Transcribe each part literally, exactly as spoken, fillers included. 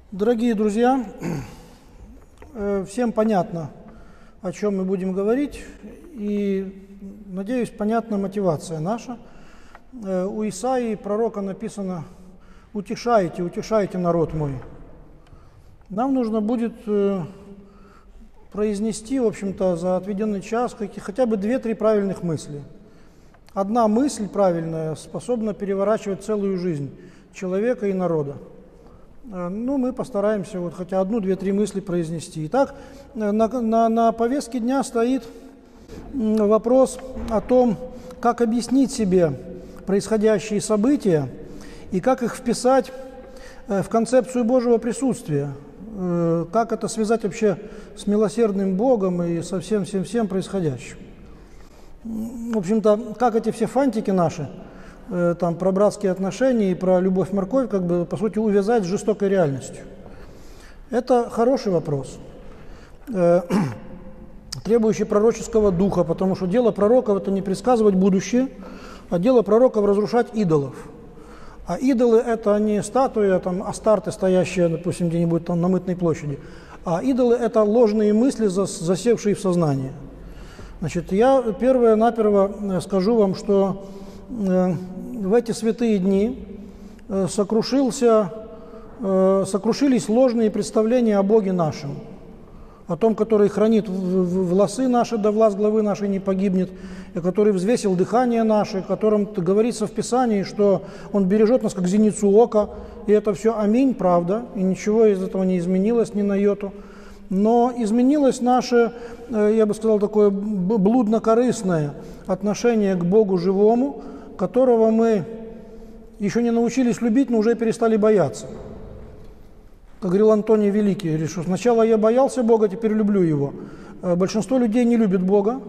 Дорогие друзья, всем понятно, о чем мы будем говорить, и, надеюсь, понятна мотивация наша. У Исаии, пророка, написано: «Утешайте, утешайте народ мой». Нам нужно будет произнести, в общем-то, за отведенный час хотя бы две-три правильных мысли. Одна мысль правильная способна переворачивать целую жизнь человека и народа. Ну, мы постараемся вот хотя одну, две, три мысли произнести. Итак, на, на, на повестке дня стоит вопрос о том, как объяснить себе происходящие события и как их вписать в концепцию Божьего присутствия, как это связать вообще с милосердным Богом и со всем-всем-всем происходящим. В общем-то, как эти все фантики наши, там, про братские отношения и про любовь-морковь, как бы, по сути, увязать с жестокой реальностью. Это хороший вопрос, э, требующий пророческого духа, потому что дело пророков – это не предсказывать будущее, а дело пророков – разрушать идолов. А идолы – это не статуи, а там Астарты, стоящие, допустим, где-нибудь там на Мытной площади, а идолы – это ложные мысли, засевшие в сознании. Значит, я первое-наперво скажу вам, что э, в эти святые дни э, сокрушился, э, сокрушились ложные представления о Боге нашем, о том, который хранит волосы наши, да власть главы нашей не погибнет, и который взвесил дыхание наше, о котором говорится в Писании, что Он бережет нас, как зеницу ока, и это все аминь, правда, и ничего из этого не изменилось ни на йоту. Но изменилось наше, я бы сказал, такое блудно-корыстное отношение к Богу живому, которого мы еще не научились любить, но уже перестали бояться. Как говорил Антоний Великий, говорит, что сначала я боялся Бога, теперь люблю Его. Большинство людей не любит Бога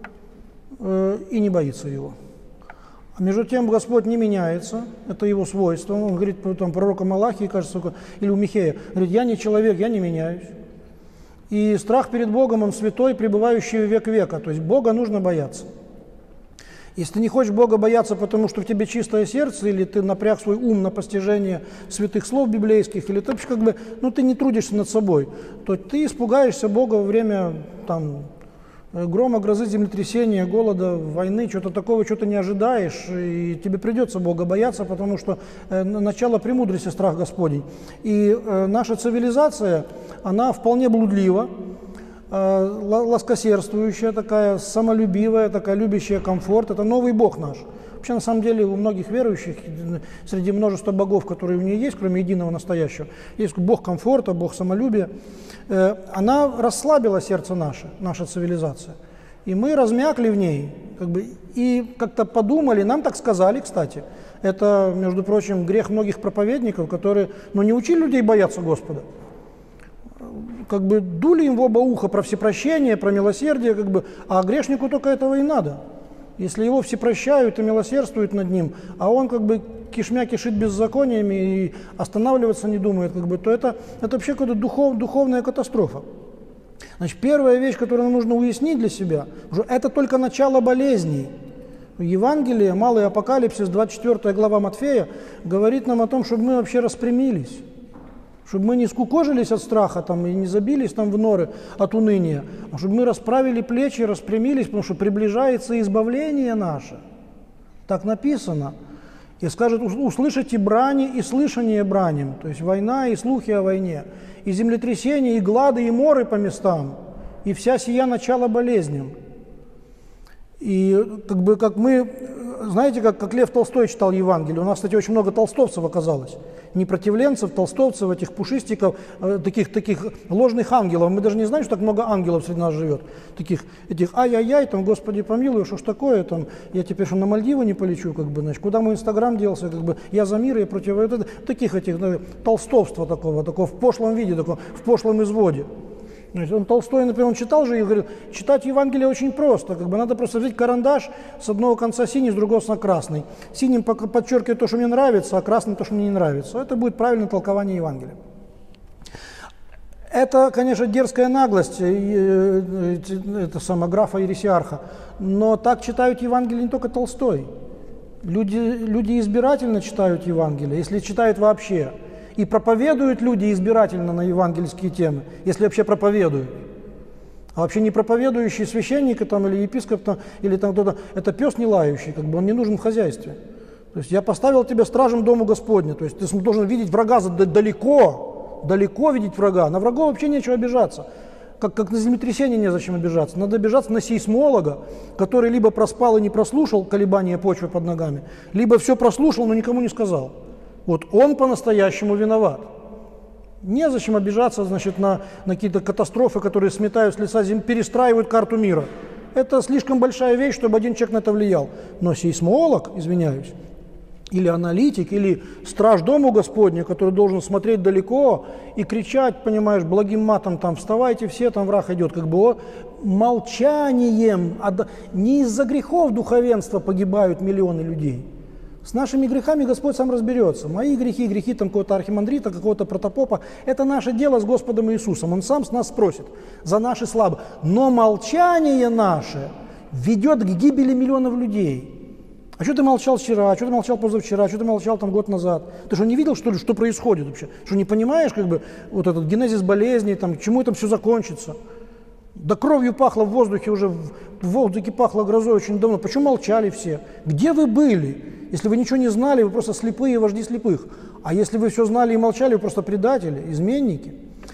и не боится Его. А между тем Господь не меняется, это Его свойство. Он говорит, там, пророка Малахии, кажется, или у Михея, говорит, я не человек, я не меняюсь. И страх перед Богом, он святой, пребывающий век века. То есть Бога нужно бояться. Если ты не хочешь Бога бояться, потому что в тебе чистое сердце, или ты напряг свой ум на постижение святых слов библейских, или ты вообще как бы, ну, ты не трудишься над собой, то ты испугаешься Бога во время там, грома, грозы, землетрясения, голода, войны, что-то такого, что-то не ожидаешь, и тебе придется Бога бояться, потому что э, начало премудрости страх Господень. И э, наша цивилизация, она вполне блудлива, э, ласкосердствующая такая, самолюбивая, такая, любящая комфорт. Это новый Бог наш. Вообще, на самом деле, у многих верующих, среди множества богов, которые у нее есть, кроме единого настоящего, есть Бог комфорта, Бог самолюбия. Она расслабила сердце наше, наша цивилизация. И мы размякли в ней, как бы, и как-то подумали, нам так сказали, кстати. Это, между прочим, грех многих проповедников, которые, ну, не учили людей бояться Господа. Как бы дули им в оба уха про всепрощение, про милосердие, как бы, а грешнику только этого и надо. Если его все прощают и милосердствуют над ним, а он как бы кишмя кишит беззакониями и останавливаться не думает, как бы, то это, это вообще какая-то духов, духовная катастрофа. Значит, первая вещь, которую нам нужно уяснить для себя, что это только начало болезней. Евангелие, Малый Апокалипсис, двадцать четвёртая глава Матфея, говорит нам о том, чтобы мы вообще распрямились. Чтобы мы не скукожились от страха там, и не забились там в норы от уныния, а чтобы мы расправили плечи, распрямились, потому что приближается избавление наше. Так написано. И скажет, услышите брани и слышание браням, то есть война и слухи о войне, и землетрясения, и глады, и моры по местам, и вся сия начало болезням. И как бы как мы, знаете, как, как Лев Толстой читал Евангелие, у нас, кстати, очень много толстовцев оказалось, непротивленцев, толстовцев, этих пушистиков, таких, таких ложных ангелов. Мы даже не знаем, что так много ангелов среди нас живет, таких, этих ай-яй-яй, там, Господи помилуй, что ж такое, там, я теперь что, на Мальдивы не полечу, как бы, значит, куда мой Инстаграм делся, как бы, я за мир, я против, вот, таких этих, ну, толстовства такого, такого в пошлом виде, такого, в пошлом изводе. Он, Толстой, например, он читал же и говорил, читать Евангелие очень просто, как бы надо просто взять карандаш, с одного конца синий, с другого конца красный. Синим подчеркивает то, что мне нравится, а красным то, что мне не нравится. Это будет правильное толкование Евангелия. Это, конечно, дерзкая наглость, это сама графа Ересиарха, но так читают Евангелие не только Толстой. Люди, люди избирательно читают Евангелие, если читают вообще. И проповедуют люди избирательно на евангельские темы, если вообще проповедуют. А вообще не проповедующий священник там, или епископ, там, или там кто-то, это пес не лающий, как бы он не нужен в хозяйстве. То есть я поставил тебя стражем Дому Господня, то есть ты должен видеть врага далеко, далеко видеть врага. На врагов вообще нечего обижаться. Как, как на землетрясение незачем обижаться. Надо обижаться на сейсмолога, который либо проспал и не прослушал колебания почвы под ногами, либо все прослушал, но никому не сказал. Вот он по-настоящему виноват. Незачем обижаться, значит, на, на какие-то катастрофы, которые сметают с лица земли, перестраивают карту мира. Это слишком большая вещь, чтобы один человек на это влиял. Но сейсмолог, извиняюсь, или аналитик, или страж Дому Господня, который должен смотреть далеко и кричать, понимаешь, благим матом, там, вставайте все, там враг идет, как бы о, молчанием, не из-за грехов духовенства погибают миллионы людей. С нашими грехами Господь сам разберется. Мои грехи, грехи там какого-то архимандрита, какого-то протопопа, это наше дело с Господом Иисусом. Он сам с нас спросит за наши слабые. Но молчание наше ведет к гибели миллионов людей. А что ты молчал вчера, а что ты молчал позавчера, а что ты молчал там год назад? Ты что, не видел, что ли, что происходит вообще? Что не понимаешь, как бы, вот этот генезис болезней, там, к чему это все закончится? Да кровью пахло в воздухе уже, в воздухе пахло грозой очень давно. Почему молчали все? Где вы были? Если вы ничего не знали, вы просто слепые вожди слепых. А если вы все знали и молчали, вы просто предатели, изменники.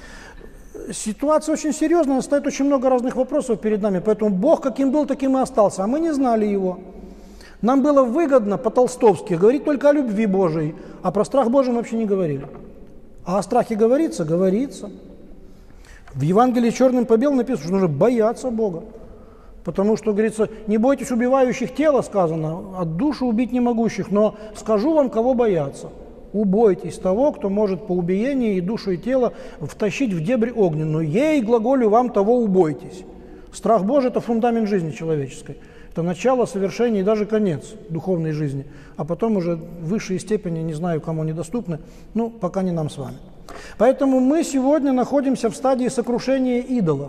Ситуация очень серьезная, стоит очень много разных вопросов перед нами. Поэтому Бог каким был, таким и остался, а мы не знали Его. Нам было выгодно по-толстовски говорить только о любви Божией, а про страх Божий мы вообще не говорили. А о страхе говорится? Говорится. В Евангелии черным по белому написано, что нужно бояться Бога. Потому что, говорится, не бойтесь убивающих тело, сказано, от души убить не могущих, но скажу вам, кого бояться. Убойтесь того, кто может по убиении и душу, и тело втащить в дебри огненную. Ей, глаголю, вам того убойтесь. Страх Божий – это фундамент жизни человеческой. Это начало, совершение и даже конец духовной жизни. А потом уже высшие степени, не знаю, кому они доступны, ну, пока не нам с вами. Поэтому мы сегодня находимся в стадии сокрушения идолов.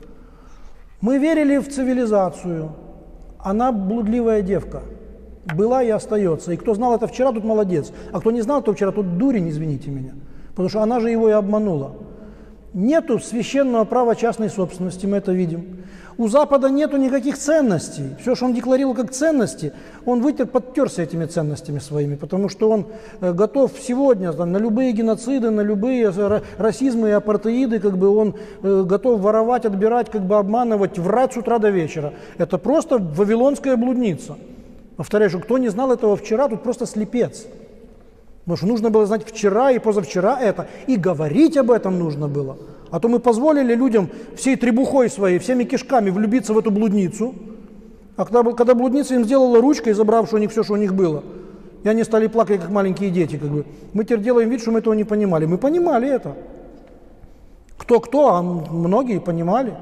Мы верили в цивилизацию. Она блудливая девка. Была и остается. И кто знал это вчера, тот молодец. А кто не знал это вчера, тот дурень, извините меня. Потому что она же его и обманула. Нету священного права частной собственности, мы это видим. У Запада нету никаких ценностей. Все, что он декларировал как ценности, он вытер, подтерся этими ценностями своими, потому что он готов сегодня там, на любые геноциды, на любые расизмы и апартеиды, как бы он готов воровать, отбирать, как бы обманывать, врать с утра до вечера. Это просто вавилонская блудница. Повторяю, что кто не знал этого вчера, тут просто слепец. Потому что нужно было знать вчера и позавчера это, и говорить об этом нужно было. А то мы позволили людям всей требухой своей, всеми кишками влюбиться в эту блудницу. А когда, когда блудница им сделала ручкой, забравшую у них все, что у них было, и они стали плакать, как маленькие дети. Как бы. Мы теперь делаем вид, что мы этого не понимали. Мы понимали это. Кто-кто, а многие понимали.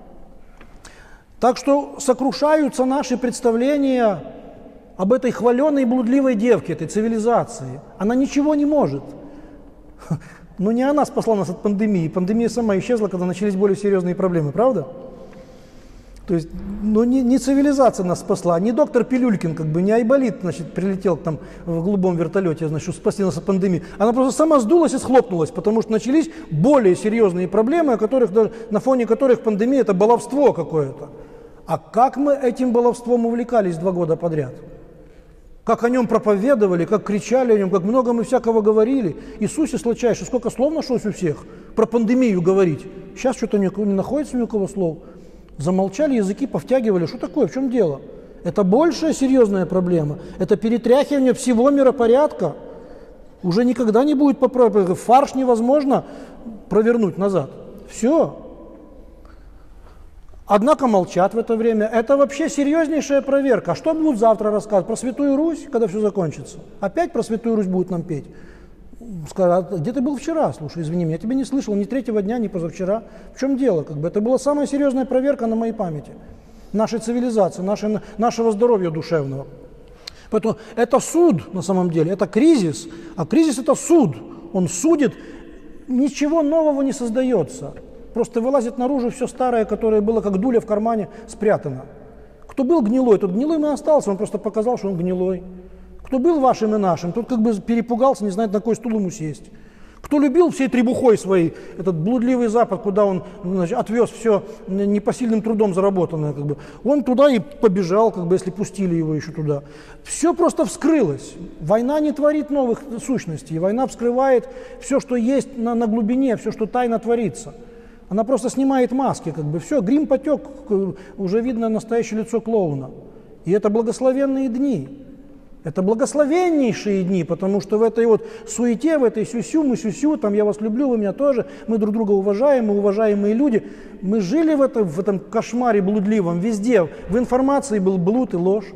Так что сокрушаются наши представления об этой хваленой блудливой девке, этой цивилизации. Она ничего не может. Но не она спасла нас от пандемии. Пандемия сама исчезла, когда начались более серьезные проблемы, правда? То есть, ну не, не цивилизация нас спасла, не доктор Пилюлькин, как бы, не Айболит, значит, прилетел там в голубом вертолете, значит, спасти нас от пандемии. Она просто сама сдулась и схлопнулась, потому что начались более серьезные проблемы, о которых, на фоне которых пандемия – это баловство какое-то. А как мы этим баловством увлекались два года подряд? Как о нем проповедовали, как кричали о нем, как много мы всякого говорили. Иисусе сладчайший, сколько слов нашлось у всех про пандемию говорить. Сейчас что-то не, не находится ни у кого слов. Замолчали, языки повтягивали. Что такое, в чем дело? Это большая серьезная проблема. Это перетряхивание всего миропорядка. Уже никогда не будет поправки. Фарш невозможно провернуть назад. Все. Однако молчат в это время. Это вообще серьезнейшая проверка. А что будут завтра рассказывать? Про Святую Русь, когда все закончится? Опять про Святую Русь будут нам петь? Скажут, а где ты был вчера? Слушай, извини меня, я тебя не слышал ни третьего дня, ни позавчера. В чем дело? Как бы, это была самая серьезная проверка на моей памяти. Нашей цивилизации, нашей, нашего здоровья душевного. Поэтому это суд на самом деле, это кризис. А кризис – это суд. Он судит, ничего нового не создается. Просто вылазит наружу все старое, которое было как дуля в кармане, спрятано. Кто был гнилой, тот гнилым и остался, он просто показал, что он гнилой. Кто был вашим и нашим, тот как бы перепугался, не знает, на какой стул ему сесть. Кто любил всей требухой своей этот блудливый Запад, куда он, значит, отвез все непосильным трудом заработанное, как бы, он туда и побежал, как бы, если пустили его еще туда. Все просто вскрылось. Война не творит новых сущностей. Война вскрывает все, что есть на, на глубине, все, что тайно творится. Она просто снимает маски, как бы, все, грим потек, уже видно настоящее лицо клоуна. И это благословенные дни. Это благословеннейшие дни, потому что в этой вот суете, в этой сюсю, мы сюсю, там я вас люблю, вы меня тоже, мы друг друга уважаем, мы уважаемые люди. Мы жили в этом, в этом кошмаре блудливом везде. В информации был блуд и ложь.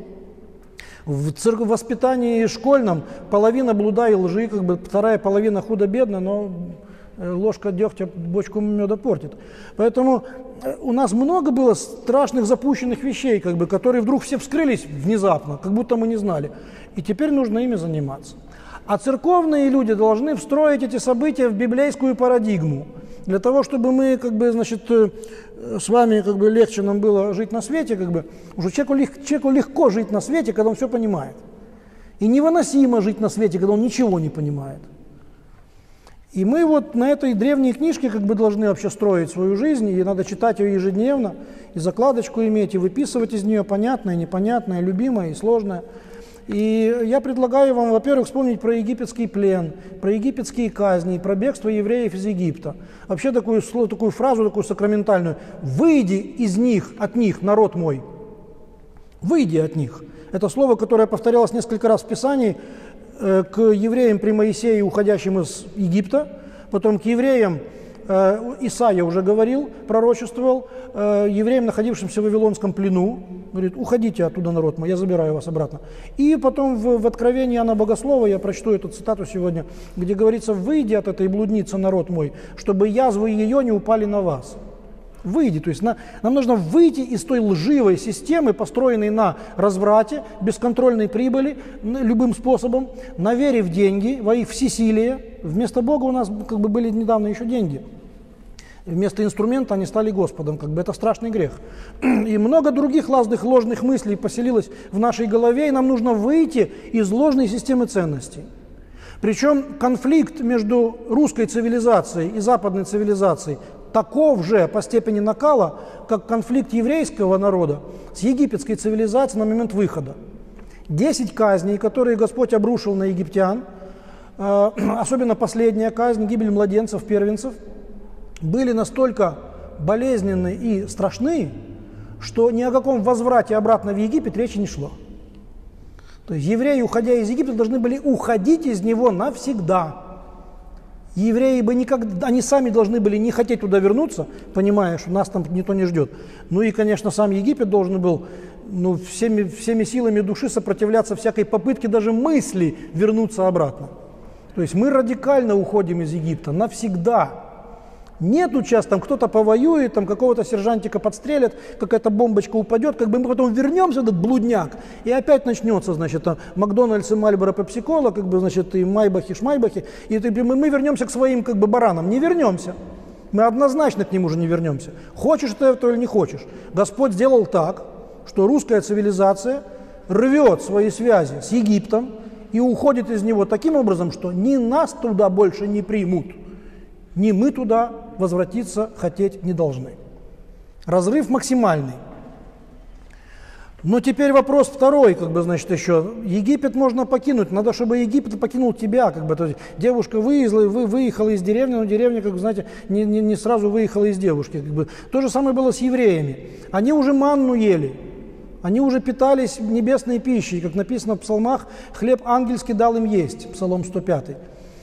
В церкви, в воспитании школьном половина блуда и лжи, как бы вторая половина худо-бедно, но ложка дегтя бочку меда портит. Поэтому у нас много было страшных запущенных вещей, как бы, которые вдруг все вскрылись внезапно, как будто мы не знали. И теперь нужно ими заниматься. А церковные люди должны встроить эти события в библейскую парадигму, для того, чтобы мы, как бы, значит, с вами, как бы, легче нам было жить на свете, как бы, уже человеку, лег, человеку легко жить на свете, когда он все понимает. И невыносимо жить на свете, когда он ничего не понимает. И мы вот на этой древней книжке, как бы, должны вообще строить свою жизнь, и надо читать ее ежедневно, и закладочку иметь, и выписывать из нее понятное, непонятное, любимое и сложное. И я предлагаю вам, во-первых, вспомнить про египетский плен, про египетские казни, про бегство евреев из Египта. Вообще такую, такую фразу, такую сакраментальную: «Выйди из них, от них, народ мой». «Выйди от них». Это слово, которое повторялось несколько раз в Писании, э, к евреям при Моисее, уходящим из Египта, потом к евреям, э, Исаия уже говорил, пророчествовал, э, евреям, находившимся в Вавилонском плену, говорит: уходите оттуда, народ мой, я забираю вас обратно. И потом в, в Откровении Иоанна Богослова, я прочту эту цитату сегодня, где говорится: «Выйди от этой блудницы, народ мой, чтобы язвы ее не упали на вас». Выйди, то есть на, нам нужно выйти из той лживой системы, построенной на разврате, бесконтрольной прибыли, любым способом, на вере в деньги, во их всесилие. Вместо Бога у нас, как бы, были недавно еще деньги. Вместо инструмента они стали Господом, как бы, это страшный грех. И много других ложных, ложных мыслей поселилось в нашей голове, и нам нужно выйти из ложной системы ценностей. Причем конфликт между русской цивилизацией и западной цивилизацией таков же по степени накала, как конфликт еврейского народа с египетской цивилизацией на момент выхода. Десять казней, которые Господь обрушил на египтян, особенно последняя казнь, гибель младенцев, первенцев, были настолько болезненны и страшны, что ни о каком возврате обратно в Египет речи не шло. То есть евреи, уходя из Египта, должны были уходить из него навсегда. Евреи бы никогда, они сами должны были не хотеть туда вернуться, понимая, что нас там никто не ждет. Ну и, конечно, сам Египет должен был, ну, всеми, всеми силами души сопротивляться всякой попытке даже мысли вернуться обратно. То есть мы радикально уходим из Египта навсегда. Нету сейчас, там кто-то повоюет, там какого-то сержантика подстрелят, какая-то бомбочка упадет, как бы мы потом вернемся, этот блудняк, и опять начнется, значит, там, Макдональдс и Мальборо, Пепси-Кола, как бы, значит, и Майбахи, Шмайбахи, и мы, мы вернемся к своим, как бы, баранам. Не вернемся. Мы однозначно к ним уже не вернемся. Хочешь ты этого или не хочешь. Господь сделал так, что русская цивилизация рвет свои связи с Египтом и уходит из него таким образом, что ни нас туда больше не примут, ни мы туда возвратиться хотеть не должны. Разрыв максимальный. Но теперь вопрос второй, как бы, значит, еще. Египет можно покинуть, надо, чтобы Египет покинул тебя, как бы. То есть девушка выехала, вы, выехала из деревни, но деревня, как вы знаете, не, не, не сразу выехала из девушки. Как бы. То же самое было с евреями. Они уже манну ели, они уже питались небесной пищей, как написано в псалмах: хлеб ангельский дал им есть, Псалом сто пятый.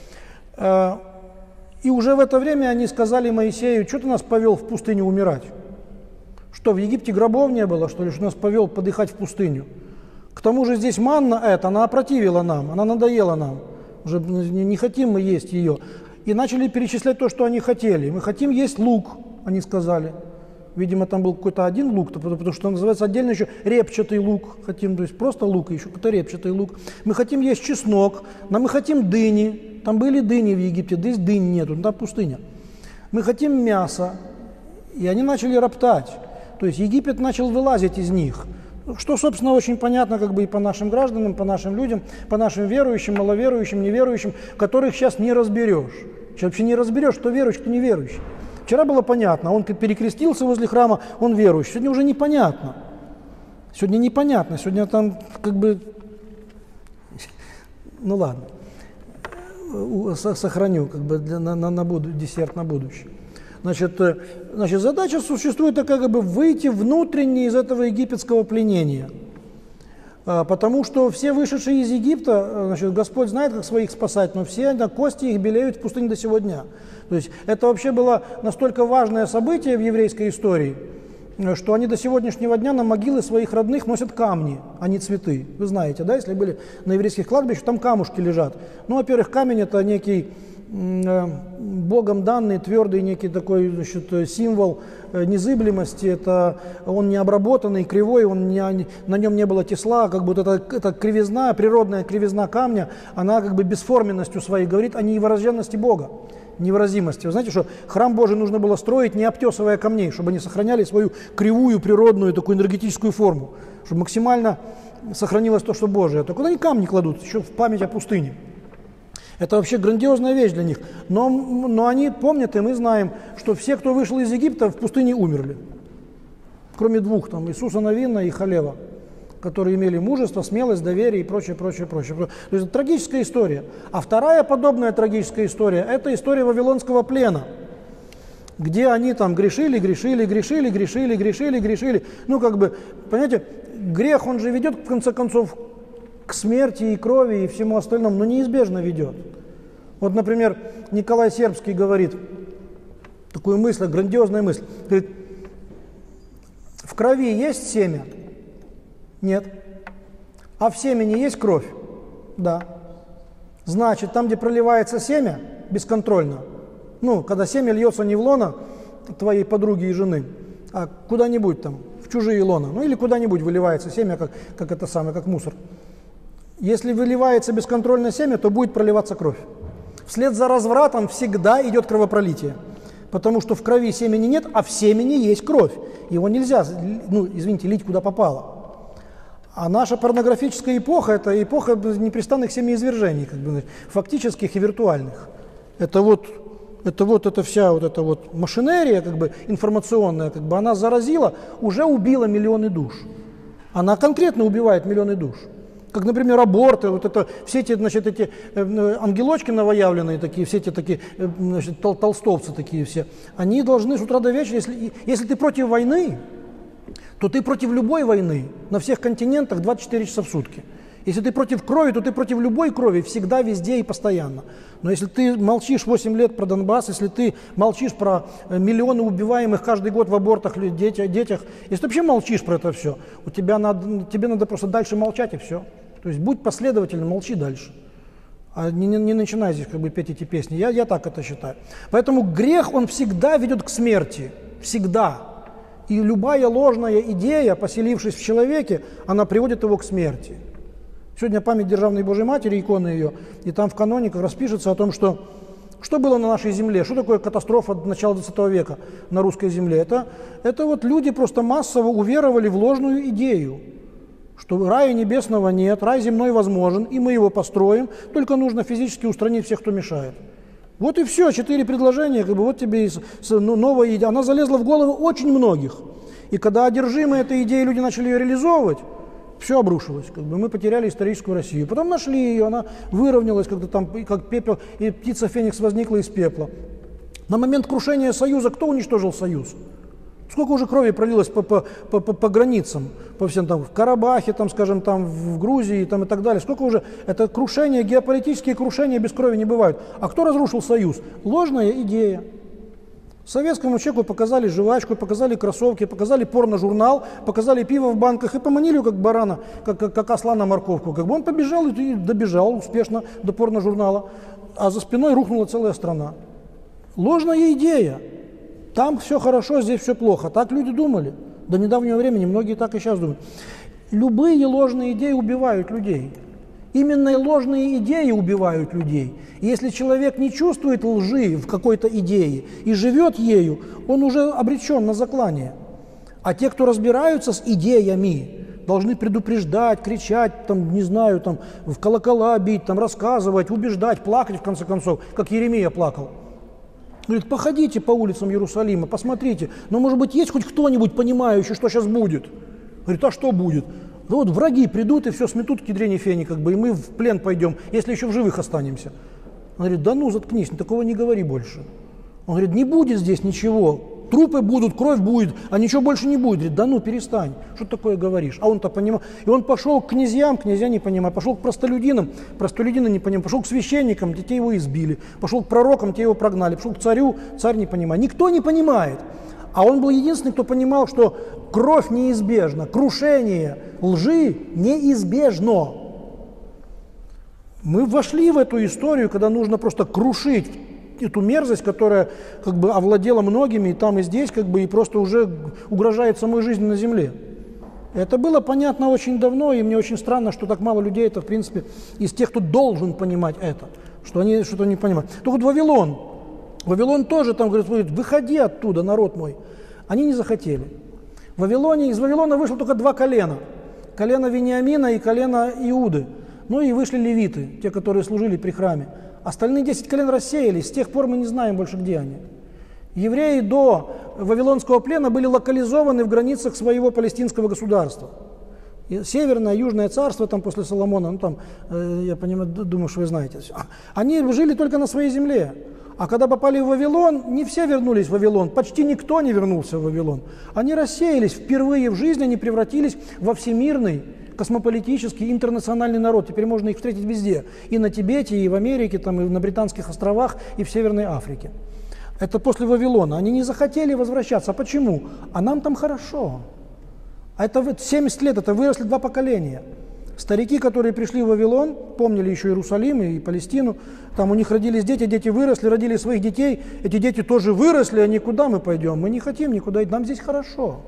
И уже в это время они сказали Моисею: что ты нас повел в пустыню умирать? Что, в Египте гробов не было, что ли, что нас повел подыхать в пустыню? К тому же здесь манна эта, она опротивила нам, она надоела нам. Уже не, не хотим мы есть ее. И начали перечислять то, что они хотели. Мы хотим есть лук, они сказали. Видимо, там был какой-то один лук, потому что называется отдельно еще репчатый лук. Хотим, то есть просто лук, еще какой-то репчатый лук. Мы хотим есть чеснок, но мы хотим дыни. Там были дыни в Египте, здесь дынь нету, там пустыня. Мы хотим мясо. И они начали роптать. То есть Египет начал вылазить из них. Что, собственно, очень понятно, как бы, и по нашим гражданам, по нашим людям, по нашим верующим, маловерующим, неверующим, которых сейчас не разберешь. Сейчас вообще не разберешь, кто верующий, кто неверующий. Вчера было понятно, он перекрестился возле храма, он верующий. Сегодня уже непонятно. Сегодня непонятно, сегодня там как бы... Ну ладно, сохраню как бы для, на, на, на буду, десерт на будущее. Значит, значит, задача существует такая, как бы выйти внутренне из этого египетского пленения. Потому что все вышедшие из Египта, значит, Господь знает, как своих спасать, но все на кости их белеют в пустыне до сего дня. То есть это вообще было настолько важное событие в еврейской истории, что они до сегодняшнего дня на могилы своих родных носят камни, а не цветы. Вы знаете, да, если были на еврейских кладбищах, там камушки лежат. Ну, во-первых, камень – это некий э, Богом данный, твердый некий такой, значит, символ незыблемости. Это он не обработанный, кривой, он не, на нем не было тесла, как бы вот эта, эта кривизна, природная кривизна камня, она как бы бесформенностью своей говорит о невыраженности Бога. Невыразимости. Вы знаете, что храм Божий нужно было строить, не обтесывая камней, чтобы они сохраняли свою кривую, природную, такую энергетическую форму, чтобы максимально сохранилось то, что Божие. То куда они камни кладут? Еще в память о пустыне. Это вообще грандиозная вещь для них. Но, но они помнят, и мы знаем, что все, кто вышел из Египта, в пустыне умерли. Кроме двух, там, Иисуса Навина и Халева, которые имели мужество, смелость, доверие и прочее, прочее, прочее. То есть это трагическая история. А вторая подобная трагическая история – это история Вавилонского плена, где они там грешили, грешили, грешили, грешили, грешили, грешили. Ну, как бы, понимаете, грех, он же ведет, в конце концов, к смерти и крови и всему остальному, но неизбежно ведет. Вот, например, Николай Сербский говорит такую мысль, грандиозную мысль. Говорит, в крови есть семя? Нет. А в семени есть кровь? Да. Значит, там, где проливается семя, бесконтрольно, ну, когда семя льется не в лоно твоей подруги и жены, а куда-нибудь там, в чужие лона, ну или куда-нибудь выливается семя, как, как это самое, как мусор. Если выливается бесконтрольное семя, то будет проливаться кровь. Вслед за развратом всегда идет кровопролитие. Потому что в крови семени нет, а в семени есть кровь. Его нельзя, ну, извините, лить куда попало. А наша порнографическая эпоха – это эпоха непрестанных семяизвержений, как бы, фактических и виртуальных. Это вот, это вот эта вся вот эта вот машинерия, как бы, информационная, как бы, она заразила, уже убила миллионы душ. Она конкретно убивает миллионы душ. Как, например, аборты, вот это, все эти, значит, эти э, ангелочки новоявленные такие, все эти такие, э, значит, тол толстовцы такие все, они должны с утра до вечера, если, если ты против войны, то ты против любой войны на всех континентах двадцать четыре часа в сутки. Если ты против крови, то ты против любой крови всегда, везде и постоянно. Но если ты молчишь восемь лет про Донбасс, если ты молчишь про миллионы убиваемых каждый год в абортах, детях, детях, если ты вообще молчишь про это все, у тебя надо, тебе надо просто дальше молчать и все. То есть будь последовательным, молчи дальше. А не, не, не начинай здесь как бы петь эти песни. Я, я так это считаю. Поэтому грех, он всегда ведет к смерти. Всегда. И любая ложная идея, поселившись в человеке, она приводит его к смерти. Сегодня память Державной Божьей Матери, иконы ее, и там в канониках распишется о том, что, что было на нашей земле, что такое катастрофа начала двадцатого века на русской земле. Это, это вот люди просто массово уверовали в ложную идею, что рая небесного нет, рай земной возможен, и мы его построим, только нужно физически устранить всех, кто мешает. Вот и все, четыре предложения, как бы вот тебе и, ну, новая идея. Она залезла в голову очень многих. И когда одержимые этой идеей люди начали ее реализовывать, все обрушилось. Как бы мы потеряли историческую Россию. Потом нашли ее, она выровнялась, когда там как пепел, и птица Феникс возникла из пепла. На момент крушения Союза кто уничтожил Союз? Сколько уже крови пролилось по, по, по, по, по границам, по всем там, в Карабахе, там, скажем, там, в Грузии там, и так далее. Сколько уже, это крушение, геополитические крушения без крови не бывают. А кто разрушил Союз? Ложная идея. Советскому человеку показали жвачку, показали кроссовки, показали порно-журнал, показали пиво в банках и поманили как барана, как, как, как осла на морковку. Как бы он побежал и добежал успешно до порно-журнала, а за спиной рухнула целая страна. Ложная идея. Там все хорошо, здесь все плохо. Так люди думали. До недавнего времени многие так и сейчас думают. Любые ложные идеи убивают людей. Именно ложные идеи убивают людей. И если человек не чувствует лжи в какой-то идее и живет ею, он уже обречен на заклание. А те, кто разбираются с идеями, должны предупреждать, кричать, там, не знаю, там, в колокола бить, там, рассказывать, убеждать, плакать, в конце концов, как Еремия плакал. Говорит, походите по улицам Иерусалима, посмотрите, но, может быть, есть хоть кто-нибудь понимающий, что сейчас будет? Говорит, а что будет? Да вот враги придут и все сметут к ядрене фени, как бы, и мы в плен пойдем, если еще в живых останемся. Он говорит, да ну, заткнись, такого не говори больше. Он говорит, не будет здесь ничего, трупы будут, кровь будет, а ничего больше не будет. Говорит, да ну, перестань, что ты такое говоришь? А он-то понимал. И он пошел к князьям, князья не понимают, пошел к простолюдинам, простолюдины не понимают, пошел к священникам, те его избили, пошел к пророкам, те его прогнали, пошел к царю, царь не понимает. Никто не понимает. А он был единственный, кто понимал, что кровь неизбежна, крушение лжи неизбежно. Мы вошли в эту историю, когда нужно просто крушить эту мерзость, которая как бы овладела многими и там, и здесь, как бы, и просто уже угрожает самой жизни на земле. Это было понятно очень давно, и мне очень странно, что так мало людей, это, в принципе, из тех, кто должен понимать это, что они что-то не понимают. Только вот Вавилон, Вавилон тоже там говорит, выходи оттуда, народ мой. Они не захотели. В Вавилоне, из Вавилона вышло только два колена. Колено Вениамина и колено Иуды. Ну и вышли левиты, те, которые служили при храме. Остальные десять колен рассеялись, с тех пор мы не знаем больше, где они. Евреи до Вавилонского плена были локализованы в границах своего палестинского государства. И Северное, Южное царство, там после Соломона, ну там, э, я понимаю, думаю, что вы знаете. Они жили только на своей земле. А когда попали в Вавилон, не все вернулись в Вавилон, почти никто не вернулся в Вавилон. Они рассеялись, впервые в жизни они превратились во всемирный, космополитический, интернациональный народ. Теперь можно их встретить везде. И на Тибете, и в Америке, там, и на Британских островах, и в Северной Африке. Это после Вавилона. Они не захотели возвращаться. А почему? А нам там хорошо. А это семьдесят лет, это выросли два поколения. Старики, которые пришли в Вавилон, помнили еще Иерусалим и Палестину, там у них родились дети, дети выросли, родили своих детей, эти дети тоже выросли, а никуда мы пойдем? Мы не хотим никуда, нам здесь хорошо.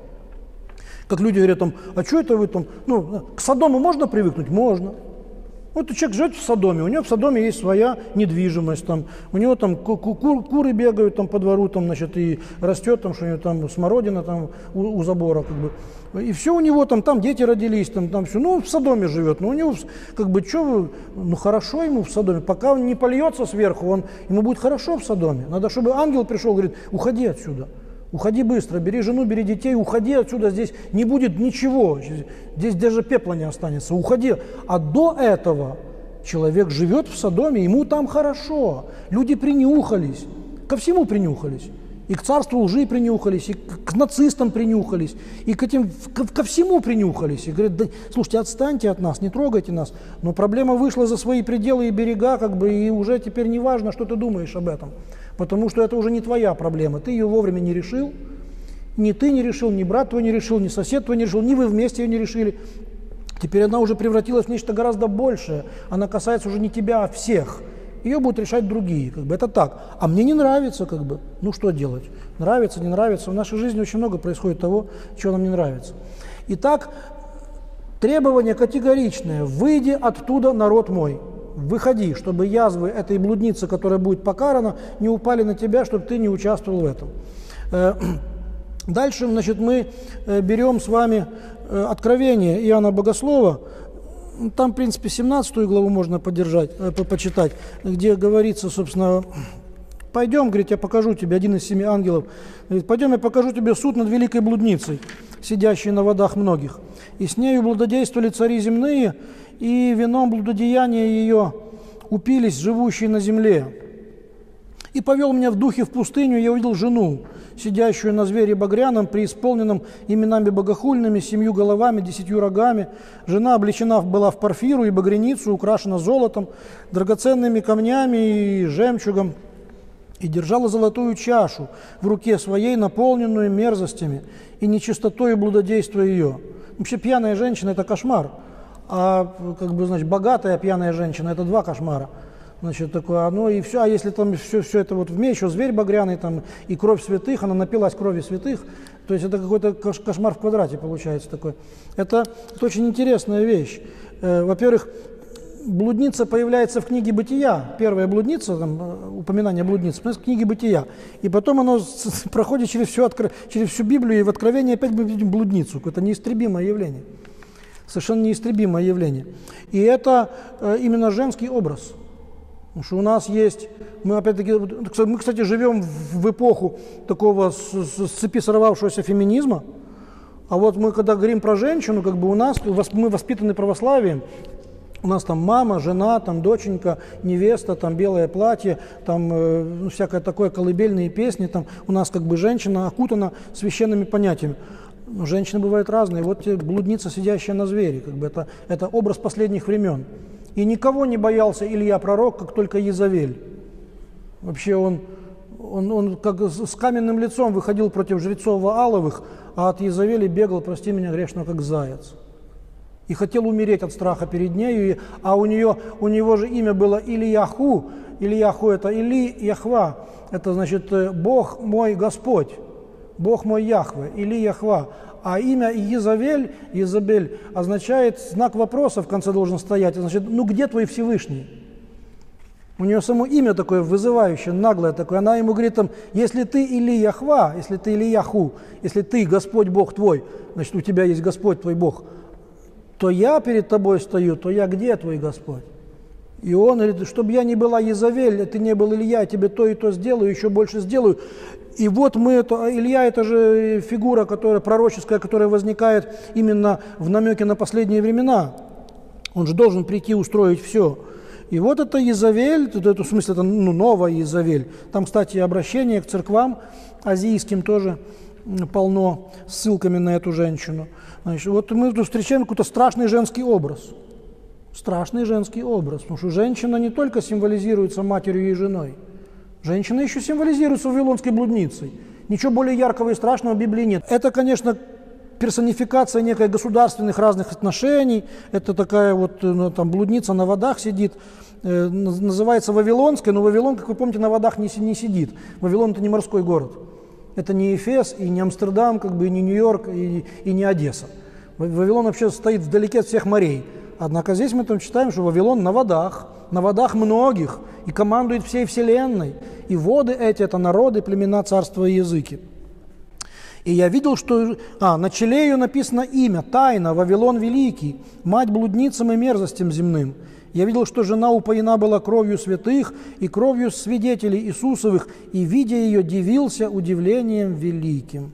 Как люди говорят, там, а что это вы там, ну, к Содому можно привыкнуть? Можно. Вот человек живет в Содоме, у него в Содоме есть своя недвижимость, там, у него там ку- ку- куры бегают там по двору, там, значит, и растет там что-нибудь, там, смородина там у, у забора, как бы. И все у него там, там дети родились, там, там все, ну, в Содоме живет, но у него, как бы, что вы, ну, хорошо ему в Содоме, пока он не польется сверху, он, ему будет хорошо в Содоме. Надо, чтобы ангел пришел, говорит, уходи отсюда. Уходи быстро, бери жену, бери детей, уходи отсюда, здесь не будет ничего, здесь даже пепла не останется, уходи. А до этого человек живет в Содоме, ему там хорошо, люди принюхались, ко всему принюхались, и к царству лжи принюхались, и к нацистам принюхались, и к этим, ко, ко всему принюхались. И говорят, да, слушайте, отстаньте от нас, не трогайте нас. Но проблема вышла за свои пределы и берега, как бы, и уже теперь не важно, что ты думаешь об этом. Потому что это уже не твоя проблема. Ты ее вовремя не решил, ни ты не решил, ни брат твой не решил, ни сосед твой не решил, ни вы вместе ее не решили. Теперь она уже превратилась в нечто гораздо большее. Она касается уже не тебя, а всех. Ее будут решать другие. Как бы. Это так. А мне не нравится, как бы. Ну что делать? Нравится, не нравится. В нашей жизни очень много происходит того, чего нам не нравится. Итак, требование категоричное. «Выйди оттуда, народ мой». Выходи, чтобы язвы этой блудницы, которая будет покарана, не упали на тебя, чтобы ты не участвовал в этом. Дальше, значит, мы берем с вами Откровение Иоанна Богослова. Там, в принципе, семнадцатую главу можно подержать, почитать, где говорится, собственно, пойдем, говорит, я покажу тебе, один из семи ангелов, говорит, пойдем, я покажу тебе суд над великой блудницей, сидящей на водах многих. И с нею блудодействовали цари земные, и вином блудодеяния ее упились живущие на земле. И повел меня в духе в пустыню, я увидел жену, сидящую на звере багряном, преисполненном именами богохульными, семью головами, десятью рогами. Жена облечена была в парфиру и багряницу, украшена золотом, драгоценными камнями и жемчугом, и держала золотую чашу в руке своей, наполненную мерзостями и нечистотой блудодейства ее. Вообще пьяная женщина – это кошмар. А как бы, значит, богатая пьяная женщина – это два кошмара. Значит, такое одно, и все. А если там все, все это вот вместе, еще зверь багряный там, и кровь святых, она напилась крови святых, то есть это какой-то кошмар в квадрате получается такой. Это, это очень интересная вещь. Э, во-первых, блудница появляется в книге «Бытия». Первая блудница, там, упоминание блудницы, в книге «Бытия». И потом оно проходит через всю, через всю Библию, и в Откровении опять мы видим блудницу. Какое-то неистребимое явление. Совершенно неистребимое явление. И это э, именно женский образ. Потому что у нас есть, мы опять-таки, мы, кстати, живем в эпоху такого с, с цепи сорвавшегося феминизма, а вот мы, когда говорим про женщину, как бы у нас, мы воспитаны православием, у нас там мама, жена, там доченька, невеста, там белое платье, там э, всякое такое, колыбельные песни, там у нас как бы женщина окутана священными понятиями. Но женщины бывают разные, вот блудница, сидящая на звере, как бы это, это образ последних времен. И никого не боялся Илья пророк, как только Иезавель. Вообще он, он, он как с каменным лицом выходил против жрецов Вааловых, а от Иезавели бегал, прости меня, грешного, как заяц. И хотел умереть от страха перед нею, а у, нее, у него же имя было Ильяху. Ильяху это Или Яхва, это значит Бог мой Господь, Бог мой Яхве, Или Яхва. А имя Иезавель, Иезабель, означает, знак вопроса в конце должен стоять, значит, ну где твой Всевышний? У нее само имя такое вызывающее, наглое такое. Она ему говорит, там, если ты Или Яхва, если ты Или Яху, если ты Господь Бог твой, значит, у тебя есть Господь твой Бог, то я перед тобой стою, то я где твой Господь? И он говорит, чтобы я не была Иезавель, ты не был Илья, я тебе то и то сделаю, еще больше сделаю. И вот мы, это, Илья это же фигура, которая пророческая, которая возникает именно в намеке на последние времена. Он же должен прийти устроить все. И вот это Иезавель, это, в смысле это ну, новая Иезавель. Там, кстати, обращение к церквам азийским тоже полно ссылками на эту женщину. Значит, вот мы тут встречаем какой-то страшный женский образ. Страшный женский образ, потому что женщина не только символизируется матерью и женой, женщина еще символизируется вавилонской блудницей. Ничего более яркого и страшного в Библии нет. Это, конечно, персонификация некой государственных разных отношений. Это такая вот ну, там блудница на водах сидит, э, называется Вавилонской, но Вавилон, как вы помните, на водах не, не сидит. Вавилон – это не морской город. Это не Эфес, и не Амстердам, как бы, и не Нью-Йорк, и, и не Одесса. Вавилон вообще стоит вдалеке от всех морей. Однако здесь мы там читаем, что Вавилон на водах, на водах многих, и командует всей вселенной. И воды эти – это народы, племена, царства и языки. И я видел, что а, на челе ее написано имя, тайна, Вавилон Великий, мать блудницам и мерзостям земным. Я видел, что жена упоена была кровью святых и кровью свидетелей Иисусовых, и, видя ее, дивился удивлением великим.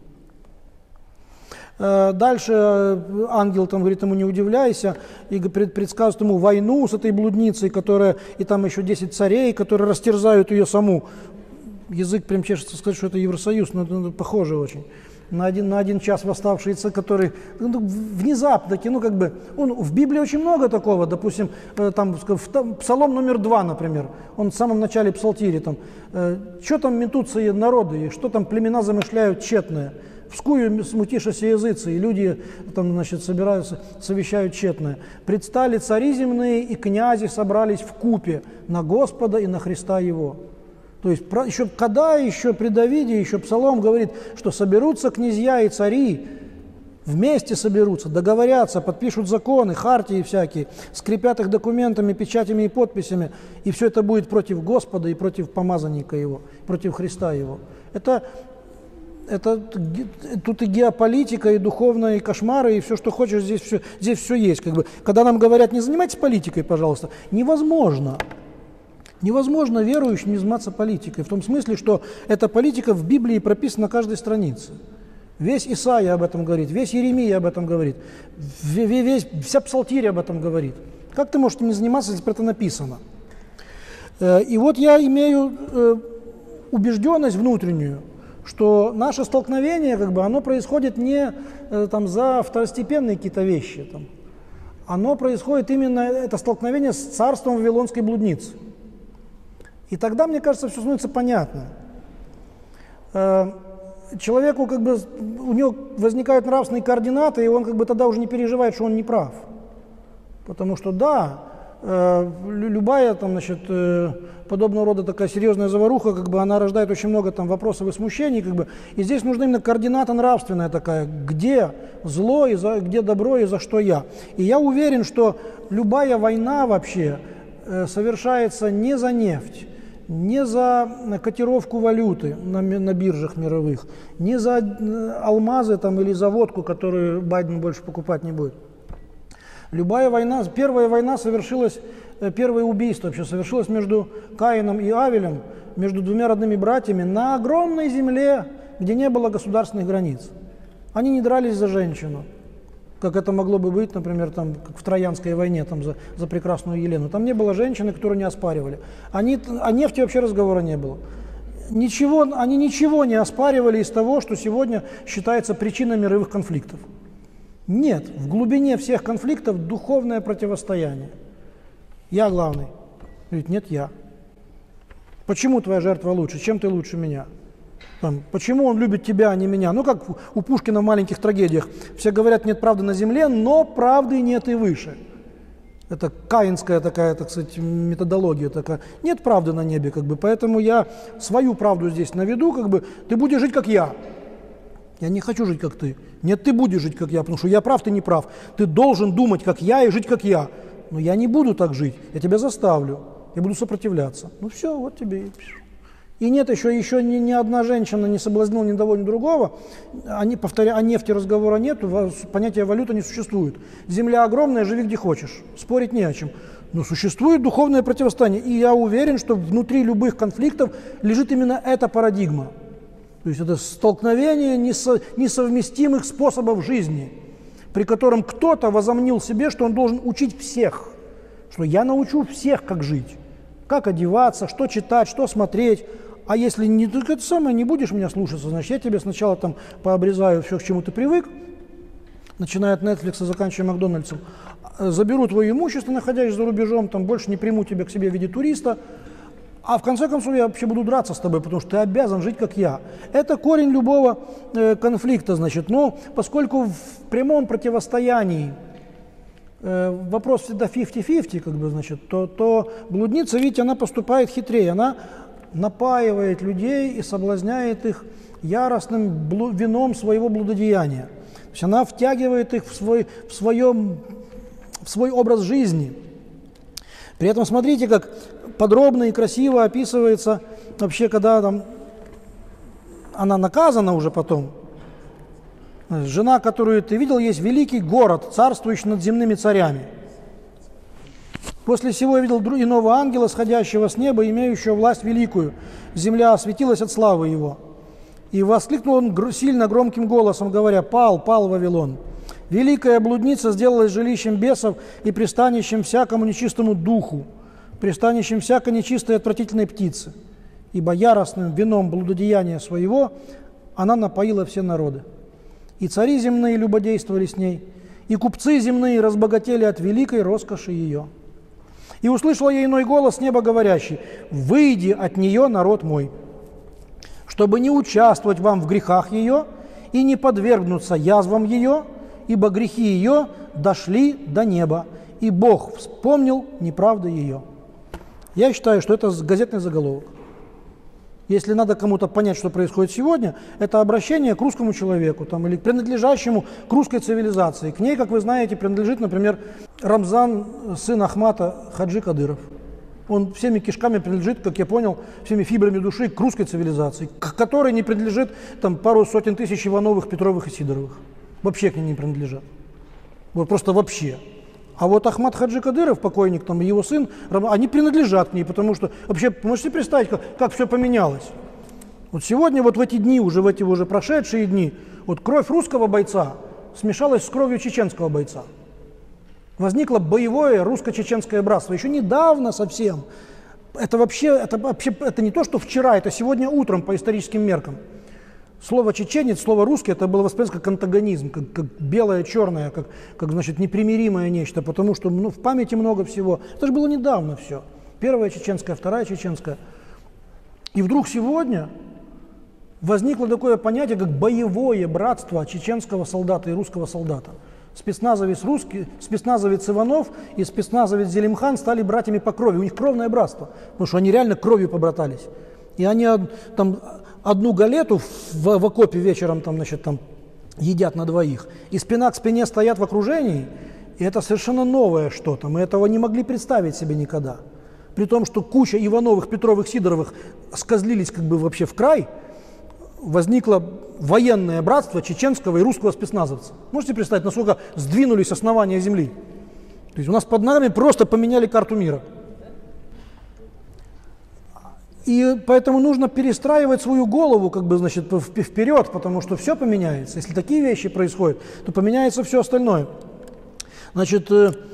Дальше ангел там говорит ему, не удивляйся, и предсказывает ему войну с этой блудницей, которая, и там еще десять царей, которые растерзают ее саму. Язык прям чешется сказать, что это Евросоюз, но это похоже очень. На один, на один час восставший царь, который ну, внезапно, ну как бы, он, в Библии очень много такого, допустим, там, в, Псалом номер два, например, он в самом начале псалтири, там, э, что там метутся народы, что там племена замышляют тщетное. Вскую смутишися языцы, и люди там, значит, собираются, совещают тщетное. Предстали цари земные и князи собрались вкупе на Господа и на Христа Его. То есть еще когда, еще при Давиде, еще Псалом говорит, что соберутся князья и цари, вместе соберутся, договорятся, подпишут законы, хартии всякие, скрепят их документами, печатями и подписями, и все это будет против Господа и против помазанника Его, против Христа Его. Это Это, тут и геополитика, и духовные кошмары, и все, что хочешь, здесь все, здесь все есть. Как бы. Когда нам говорят, не занимайтесь политикой, пожалуйста, невозможно. Невозможно верующим не заниматься политикой. В том смысле, что эта политика в Библии прописана на каждой странице. Весь Исаия об этом говорит, весь Иеремия об этом говорит, весь, вся Псалтирь об этом говорит. Как ты можешь не заниматься, если про это написано? И вот я имею убежденность внутреннюю, что наше столкновение, как бы, оно происходит не э, там, за второстепенные какие-то вещи. Там. Оно происходит именно, это столкновение с царством вавилонской блудницы. И тогда, мне кажется, все становится понятно. Э, человеку, как бы, у него возникают нравственные координаты, и он как бы, тогда уже не переживает, что он не прав. Потому что, да, э, любая там, значит, э, подобного рода такая серьезная заваруха, как бы она рождает очень много там вопросов и смущений, как бы, и здесь нужна именно координата нравственная такая, где зло, и за, где добро и за что я. И я уверен, что любая война вообще э, совершается не за нефть, не за котировку валюты на, на биржах мировых, не за алмазы там, или за водку, которую Байден больше покупать не будет. Любая война, первая война совершилась, первое убийство вообще совершилось между Каином и Авелем, между двумя родными братьями на огромной земле, где не было государственных границ. Они не дрались за женщину, как это могло бы быть, например, там, как в Троянской войне там, за, за прекрасную Елену. Там не было женщины, которую не оспаривали. Они, о нефти вообще разговора не было. Ничего, они ничего не оспаривали из того, что сегодня считается причиной мировых конфликтов. Нет, в глубине всех конфликтов духовное противостояние. Я главный. Говорит, нет, я. Почему твоя жертва лучше? Чем ты лучше меня? Там, почему он любит тебя, а не меня? Ну, как у Пушкина в «Маленьких трагедиях». Все говорят, нет правды на земле, но правды нет и выше. Это каинская такая, так сказать, методология такая. Нет правды на небе, как бы, поэтому я свою правду здесь наведу, как бы, ты будешь жить, как я. Я не хочу жить, как ты. Нет, ты будешь жить, как я, потому что я прав, ты не прав. Ты должен думать, как я, и жить, как я. Но я не буду так жить, я тебя заставлю, я буду сопротивляться. Ну все, вот тебе и... И нет, еще, еще ни, ни одна женщина не соблазнила ни того, ни другого. Они, повторяю, о нефти разговора нет, понятия валюта не существует. Земля огромная, живи где хочешь, спорить не о чем. Но существует духовное противостояние. И я уверен, что внутри любых конфликтов лежит именно эта парадигма. То есть это столкновение несо, несовместимых способов жизни, при котором кто-то возомнил себе, что он должен учить всех, что я научу всех, как жить, как одеваться, что читать, что смотреть. А если не, только это самое, не будешь меня слушаться, значит, я тебе сначала там пообрезаю все, к чему ты привык, начиная от Netflix, заканчивая Макдональдсом, заберу твое имущество, находясь за рубежом, там больше не приму тебя к себе в виде туриста, а в конце концов я вообще буду драться с тобой, потому что ты обязан жить, как я. Это корень любого э, конфликта, значит. Но поскольку в прямом противостоянии э, вопрос всегда пятьдесят на пятьдесят, как бы, значит, то, то блудница, видите, она поступает хитрее, она напаивает людей и соблазняет их яростным вином своего блудодеяния. То есть она втягивает их в свой, в своем, в свой образ жизни. При этом смотрите, как подробно и красиво описывается вообще, когда там она наказана уже потом. Жена, которую ты видел, есть великий город, царствующий над земными царями. После всего я видел иного ангела, сходящего с неба, имеющего власть великую. Земля осветилась от славы его. И воскликнул он сильно громким голосом, говоря: «Пал, пал Вавилон! Великая блудница сделалась жилищем бесов и пристанищем всякому нечистому духу, пристанищем всякой нечистой и отвратительной птицы. Ибо яростным вином блудодеяния своего она напоила все народы. И цари земные любодействовали с ней, и купцы земные разбогатели от великой роскоши ее. И услышал я иной голос с неба говорящий: выйди от нее, народ мой, чтобы не участвовать вам в грехах ее и не подвергнуться язвам ее, ибо грехи ее дошли до неба, и Бог вспомнил неправды ее». Я считаю, что это газетный заголовок. Если надо кому-то понять, что происходит сегодня, это обращение к русскому человеку там, или принадлежащему к русской цивилизации. К ней, как вы знаете, принадлежит, например, Рамзан, сын Ахмата Хаджи Кадыров. Он всеми кишками принадлежит, как я понял, всеми фибрами души к русской цивилизации, к которой не принадлежит там, пару сотен тысяч Ивановых, Петровых и Сидоровых. Вообще к ней не принадлежат. Вот просто вообще. А вот Ахмат Хаджи Кадыров, покойник, там, и его сын, они принадлежат к ней, потому что вообще, можете представить, как, как все поменялось. Вот сегодня, вот в эти дни, уже в эти уже прошедшие дни, вот кровь русского бойца смешалась с кровью чеченского бойца. Возникло боевое русско-чеченское братство. Еще недавно совсем. Это вообще, это вообще, это не то, что вчера, это сегодня утром по историческим меркам. Слово чеченец, слово русский, это было воспринято как антагонизм, как, как белое, черное, как, как, значит, непримиримое нечто, потому что ну, в памяти много всего. Это же было недавно все. Первая чеченская, вторая чеченская. И вдруг сегодня возникло такое понятие, как боевое братство чеченского солдата и русского солдата. Спецназовец русский, спецназовец Иванов и спецназовец Зелимхан стали братьями по крови. У них кровное братство, потому что они реально кровью побратались. И они там одну галету в, в окопе вечером там, значит, там, едят на двоих, и спина к спине стоят в окружении, и это совершенно новое что-то. Мы этого не могли представить себе никогда. При том, что куча Ивановых, Петровых, Сидоровых скозлились как бы вообще в край, возникло военное братство чеченского и русского спецназовца. Можете представить, насколько сдвинулись основания земли? То есть у нас под ногами просто поменяли карту мира. И поэтому нужно перестраивать свою голову как бы, значит, вперед, потому что все поменяется. Если такие вещи происходят, то поменяется все остальное. Значит,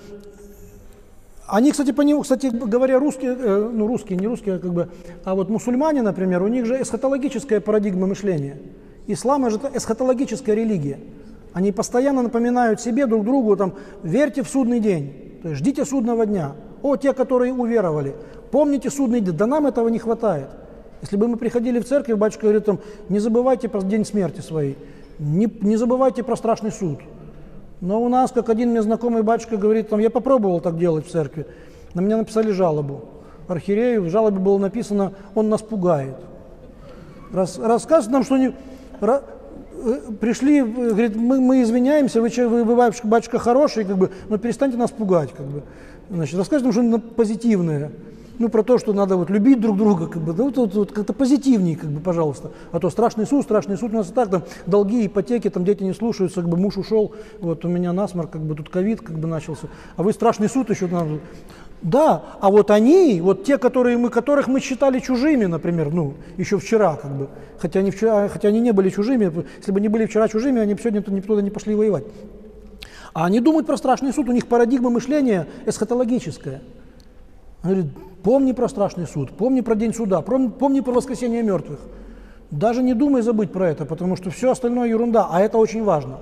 они, кстати, по нему, кстати говоря, русские, ну русские, не русские, как бы, а вот мусульмане, например, у них же эсхатологическая парадигма мышления. Ислам – это эсхатологическая религия. Они постоянно напоминают себе, друг другу, там, верьте в судный день, то есть ждите судного дня. О, те, которые уверовали, помните судный день. Да нам этого не хватает. Если бы мы приходили в церковь, батюшка говорит, там, не забывайте про день смерти своей, не, не забывайте про страшный суд. Но у нас, как один мне знакомый батюшка говорит, там, я попробовал так делать в церкви, на меня написали жалобу. Архиерею в жалобе было написано, он нас пугает. Рас, рассказывает нам, что не... Пришли, говорит, мы, мы извиняемся, вы, вы, вы батюшка, батюшка хороший, как бы, но перестаньте нас пугать. Как бы. Значит, расскажите нам что-нибудь позитивное. Ну, про то, что надо вот любить друг друга, как бы, да, вот, вот, вот, как-то позитивнее, как бы, пожалуйста. А то страшный суд, страшный суд, у нас и так там долги, ипотеки, там дети не слушаются, как бы муж ушел, вот у меня насморк, как бы тут ковид как бы начался, а вы страшный суд еще надо. Да, а вот они, вот те, которые мы, которых мы считали чужими, например, ну, еще вчера, как бы, хотя они, вчера, хотя они не были чужими, если бы они были вчера чужими, они бы сегодня туда не пошли воевать. А они думают про страшный суд, у них парадигма мышления эсхатологическая. Говорит, помни про страшный суд, помни про день суда, помни, помни про воскресение мертвых. Даже не думай забыть про это, потому что все остальное ерунда, а это очень важно.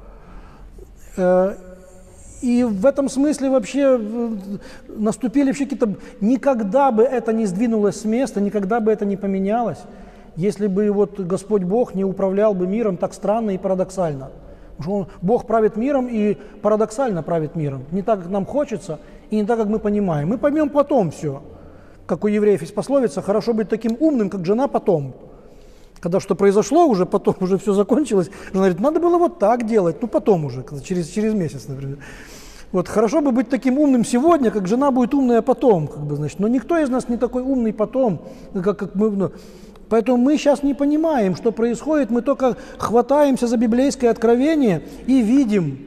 И в этом смысле вообще наступили вообще какие-то... Никогда бы это не сдвинулось с места, никогда бы это не поменялось, если бы вот Господь Бог не управлял бы миром так странно и парадоксально. Потому что он, Бог правит миром и парадоксально правит миром. Не так, как нам хочется, и не так, как мы понимаем. Мы поймем потом все. Как у евреев есть пословица, хорошо быть таким умным, как жена потом. Когда что произошло, уже потом уже все закончилось, жена говорит, надо было вот так делать, ну потом уже, через, через месяц, например. Вот хорошо бы быть таким умным сегодня, как жена будет умная потом, как бы, значит. Но никто из нас не такой умный потом, как, как мы. Ну, поэтому мы сейчас не понимаем, что происходит, мы только хватаемся за библейское откровение и видим,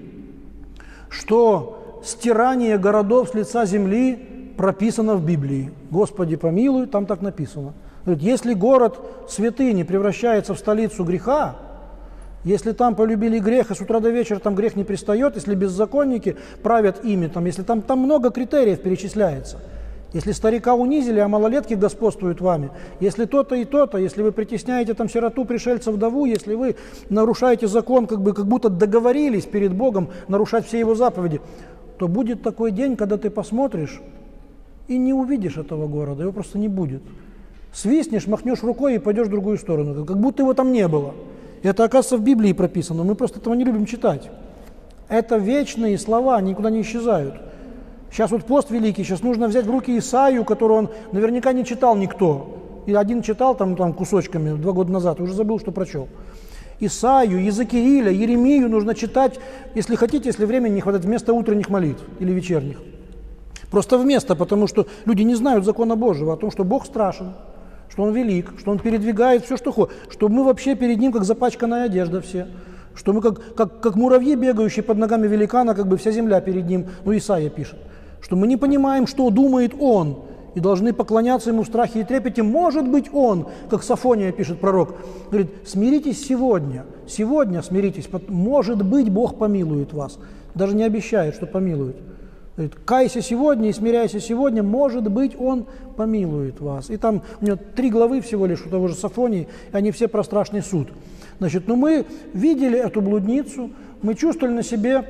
что стирание городов с лица земли прописано в Библии. Господи помилуй, там так написано. Если город святыни превращается в столицу греха, если там полюбили грех, и с утра до вечера там грех не пристает, если беззаконники правят ими, там, если там, там много критериев перечисляется, если старика унизили, а малолетки господствуют вами, если то-то и то-то, если вы притесняете там сироту, пришельца, вдову, если вы нарушаете закон, как бы, как будто договорились перед Богом нарушать все его заповеди, то будет такой день, когда ты посмотришь и не увидишь этого города, его просто не будет. Свистнешь, махнешь рукой и пойдешь в другую сторону, как будто его там не было. Это, оказывается, в Библии прописано, мы просто этого не любим читать. Это вечные слова, они никуда не исчезают. Сейчас вот пост великий, сейчас нужно взять в руки Исаию, которую он наверняка не читал никто. И один читал там, там кусочками два года назад, уже забыл, что прочел. Исаию, Иезекииля, Еремию нужно читать, если хотите, если времени не хватает, вместо утренних молитв или вечерних. Просто вместо, потому что люди не знают закона Божьего, о том, что Бог страшен, что Он велик, что Он передвигает все, что хочет, что мы вообще перед Ним как запачканная одежда все, что мы как, как, как муравьи, бегающие под ногами великана, как бы вся земля перед Ним, ну Исаия пишет, что мы не понимаем, что думает Он, и должны поклоняться Ему в страхе и трепете. Может быть Он, как Софония пишет пророк, говорит, смиритесь сегодня, сегодня смиритесь, может быть Бог помилует вас, даже не обещает, что помилует. Говорит, кайся сегодня и смиряйся сегодня, может быть, Он помилует вас. И там у него три главы всего лишь у того же Софонии, и они все про страшный суд. Значит, ну мы видели эту блудницу, мы чувствовали на себе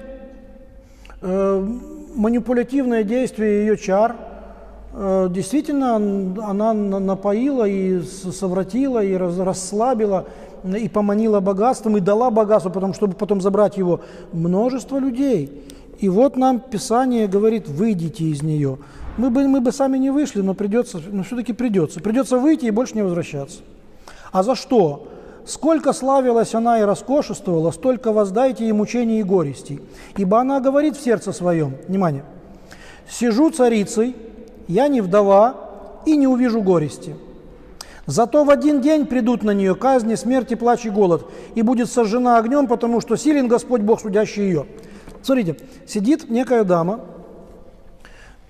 э, манипулятивное действие ее чар. Э, действительно, она напоила и совратила, и раз, расслабила, и поманила богатством, и дала богатство, потому, чтобы потом забрать его множество людей. И вот нам Писание говорит, выйдите из нее. Мы бы, мы бы сами не вышли, но придется, но все-таки придется. Придется выйти и больше не возвращаться. А за что? Сколько славилась она и роскошествовала, столько воздайте ей мучений и горестей. Ибо она говорит в сердце своем, внимание, сижу царицей, я не вдова и не увижу горести. Зато в один день придут на нее казни, смерть и плач и голод, и будет сожжена огнем, потому что силен Господь Бог, судящий ее. Смотрите, сидит некая дама,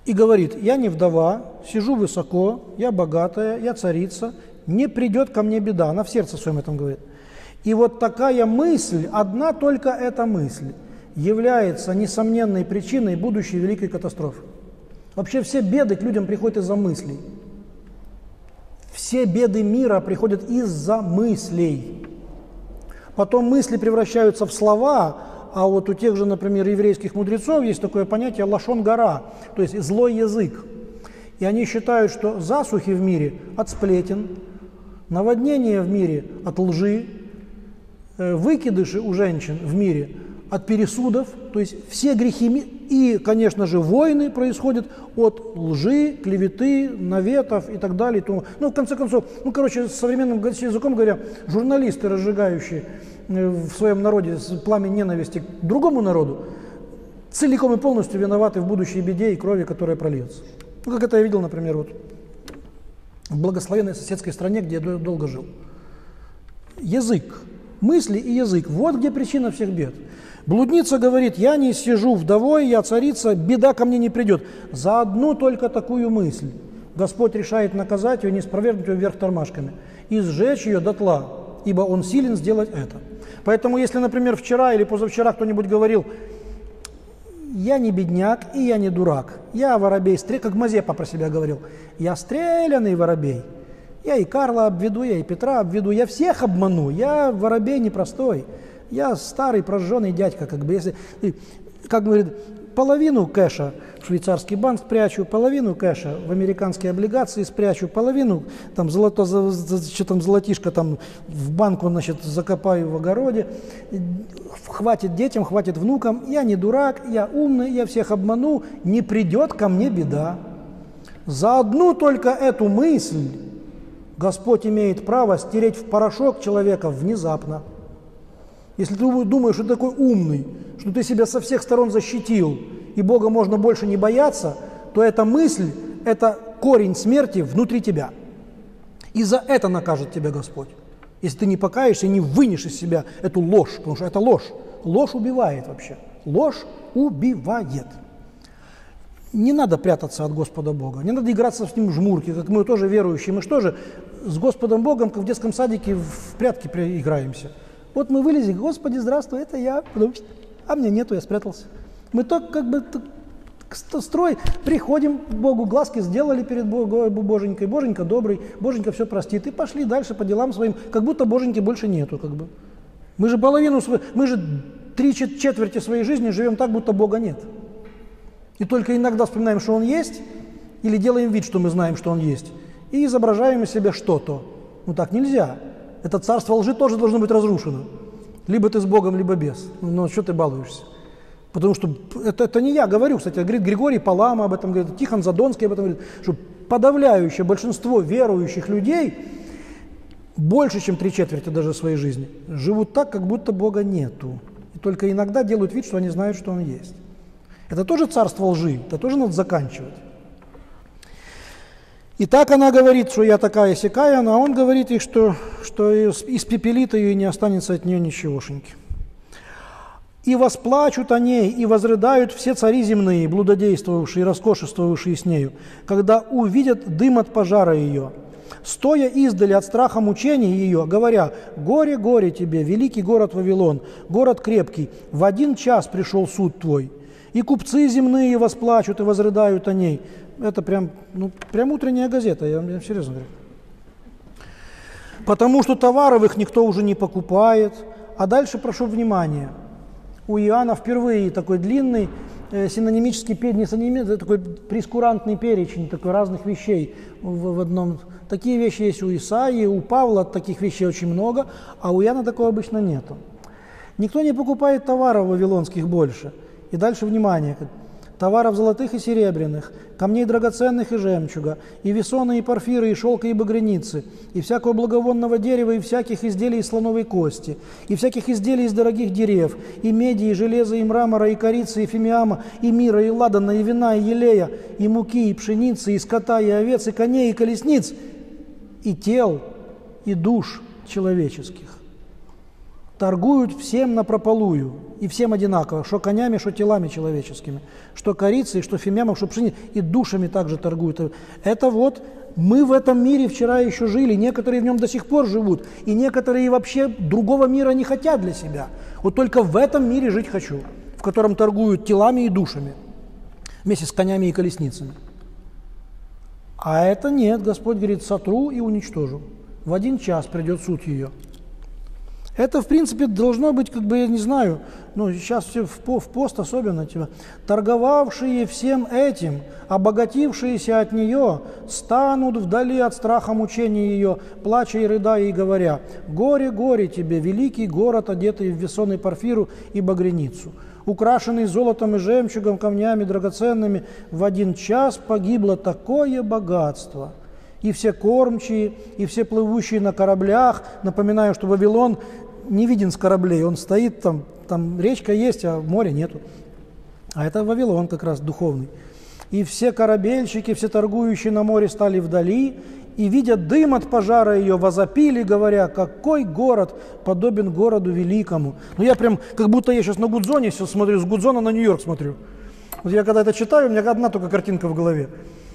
и говорит: я не вдова, сижу высоко, я богатая, я царица, не придет ко мне беда. Она в сердце своем этом говорит. И вот такая мысль, одна только эта мысль, является несомненной причиной будущей великой катастрофы. Вообще все беды к людям приходят из-за мыслей. Все беды мира приходят из-за мыслей. Потом мысли превращаются в слова, а вот у тех же, например, еврейских мудрецов есть такое понятие лашон гара, то есть злой язык. И они считают, что засухи в мире от сплетен, наводнения в мире от лжи, выкидыши у женщин в мире от пересудов, то есть все грехи и, конечно же, войны происходят от лжи, клеветы, наветов и так далее. Ну, в конце концов, ну, короче, современным языком говоря, журналисты, разжигающие в своем народе пламя ненависти к другому народу, целиком и полностью виноваты в будущей беде и крови, которая прольется. Ну, как это я видел, например, вот в благословенной соседской стране, где я долго жил. Язык, мысли и язык – вот где причина всех бед. Блудница говорит: я не сижу вдовой, я царица, беда ко мне не придет. За одну только такую мысль Господь решает наказать ее, не спровергнуть ее вверх тормашками и сжечь ее дотла, ибо Он силен сделать это. Поэтому, если, например, вчера или позавчера кто-нибудь говорил: я не бедняк и я не дурак, я воробей, как Мазепа про себя говорил, я стрелянный воробей, я и Карла обведу, я и Петра обведу, я всех обману, я воробей непростой. Я старый прожженный дядька, как бы, если, как говорит, половину кэша в швейцарский банк спрячу, половину кэша в американские облигации спрячу, половину там золото, что там золотишко там в банку, значит, закопаю в огороде, хватит детям, хватит внукам, я не дурак, я умный, я всех обману, не придет ко мне беда. За одну только эту мысль Господь имеет право стереть в порошок человека внезапно. Если ты думаешь, что ты такой умный, что ты себя со всех сторон защитил, и Бога можно больше не бояться, то эта мысль – это корень смерти внутри тебя. И за это накажет тебя Господь. Если ты не покаешься и не вынешь из себя эту ложь, потому что это ложь. Ложь убивает вообще. Ложь убивает. Не надо прятаться от Господа Бога, не надо играться с Ним в жмурки, как мы тоже верующие. Мы что же, с Господом Богом, как в детском садике, в прятки играемся. Вот мы вылезли: Господи, здравствуй, это я, а меня нету, я спрятался. Мы только как бы строй, приходим к Богу, глазки сделали перед Боженькой, Боженька добрый, Боженька все простит, и пошли дальше по делам своим, как будто Боженьки больше нету. Как бы. Мы же половину, мы же три четверти своей жизни живем так, будто Бога нет. И только иногда вспоминаем, что Он есть, или делаем вид, что мы знаем, что Он есть, и изображаем из себя что-то. Ну так нельзя. Это царство лжи тоже должно быть разрушено. Либо ты с Богом, либо без. Но что ты балуешься? Потому что это, это не я говорю, кстати, говорит Григорий Палама об этом говорит, Тихон Задонский об этом говорит, что подавляющее большинство верующих людей, больше, чем три четверти даже своей жизни, живут так, как будто Бога нету. И только иногда делают вид, что они знают, что Он есть. Это тоже царство лжи, это тоже надо заканчивать. И так она говорит, что я такая-сякая, а он говорит ей, что, что испепелит ее и не останется от нее ничегошеньки. «И восплачут о ней, и возрыдают все цари земные, блудодействовавшие, роскошествовавшие с нею, когда увидят дым от пожара ее, стоя издали от страха мучений ее, говоря: горе, горе тебе, великий город Вавилон, город крепкий, в один час пришел суд твой, и купцы земные восплачут и возрыдают о ней». Это прям, ну, прям утренняя газета, я вам серьезно говорю. Потому что товаров их никто уже не покупает. А дальше прошу внимания. У Иоанна впервые такой длинный э, синонимический, не синонимический, такой прескурантный перечень такой разных вещей в, в одном. Такие вещи есть у Исаии, у Павла таких вещей очень много, а у Иоанна такого обычно нету. Никто не покупает товаров вавилонских больше. И дальше внимание. Товаров золотых и серебряных, камней драгоценных и жемчуга, и весоны, и порфиры, и шелка, и багряницы, и всякого благовонного дерева, и всяких изделий из слоновой кости, и всяких изделий из дорогих дерев, и меди, и железа, и мрамора, и корицы, и фимиама, и мира, и ладана, и вина, и елея, и муки, и пшеницы, и скота, и овец, и коней, и колесниц, и тел, и душ человеческих. торгуют всем напропалую, и всем одинаково, что конями, что телами человеческими, что корицей, что фимиамом, что пшеницей, и душами также торгуют. Это вот мы в этом мире вчера еще жили, некоторые в нем до сих пор живут, и некоторые вообще другого мира не хотят для себя. Вот только в этом мире жить хочу, в котором торгуют телами и душами, вместе с конями и колесницами. А это нет, Господь говорит, сотру и уничтожу. В один час придет суд ее. Это, в принципе, должно быть, как бы, я не знаю, ну, сейчас все в, в пост особенно, типа, торговавшие всем этим, обогатившиеся от нее, станут вдали от страха мучения ее, плача и рыдая, и говоря, «Горе, горе тебе, великий город, одетый в весоны парфиру и багряницу, украшенный золотом и жемчугом, камнями драгоценными, в один час погибло такое богатство». И все кормчие, и все плывущие на кораблях. Напоминаю, что Вавилон не виден с кораблей, он стоит там, там речка есть, а моря нету. А это Вавилон как раз духовный. И все корабельщики, все торгующие на море стали вдали, и, видя дым от пожара ее, возопили, говоря, какой город подобен городу великому. Ну я прям, как будто я сейчас на Гудзоне все смотрю, с Гудзона на Нью-Йорк смотрю. Вот я когда это читаю, у меня одна только картинка в голове.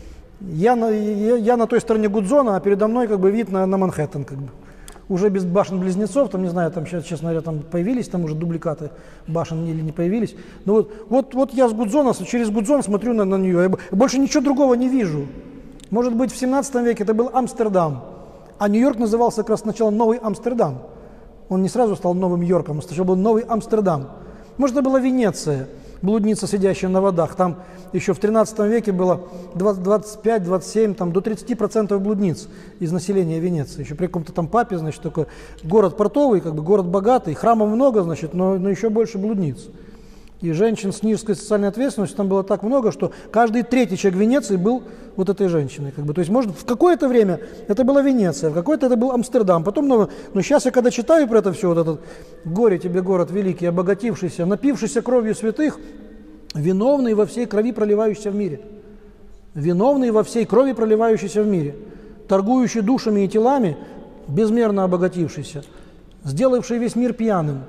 Я на, я, я на той стороне Гудзона, а передо мной как бы вид на, на Манхэттен, как бы. Уже без башен-близнецов, там, не знаю, там сейчас, честно говоря, там появились там уже дубликаты башен или не появились. Но вот, вот, вот я с Гудзона, через Гудзон смотрю на, на нее, я больше ничего другого не вижу. Может быть, в семнадцатом веке это был Амстердам, а Нью-Йорк назывался как раз сначала Новый Амстердам. Он не сразу стал Новым Йорком, а сначала был Новый Амстердам. Может, это была Венеция, блудница, сидящая на водах. Там еще в тринадцатом веке было двадцать пять, двадцать семь, там, до тридцати процентов блудниц из населения Венеции. Еще при каком-то там папе, значит, такой город портовый, как бы город богатый, храмов много, значит, но, но еще больше блудниц. И женщин с низкой социальной ответственностью там было так много, что каждый третий человек Венеции был вот этой женщиной. Как бы. То есть, может, в какое-то время это была Венеция, в какое-то это был Амстердам, потом, но, но сейчас я когда читаю про это все, вот этот «Горе тебе, город великий, обогатившийся, напившийся кровью святых», виновный во всей крови, проливающейся в мире. Виновный во всей крови, проливающейся в мире. Торгующий душами и телами, безмерно обогатившийся, сделавший весь мир пьяным,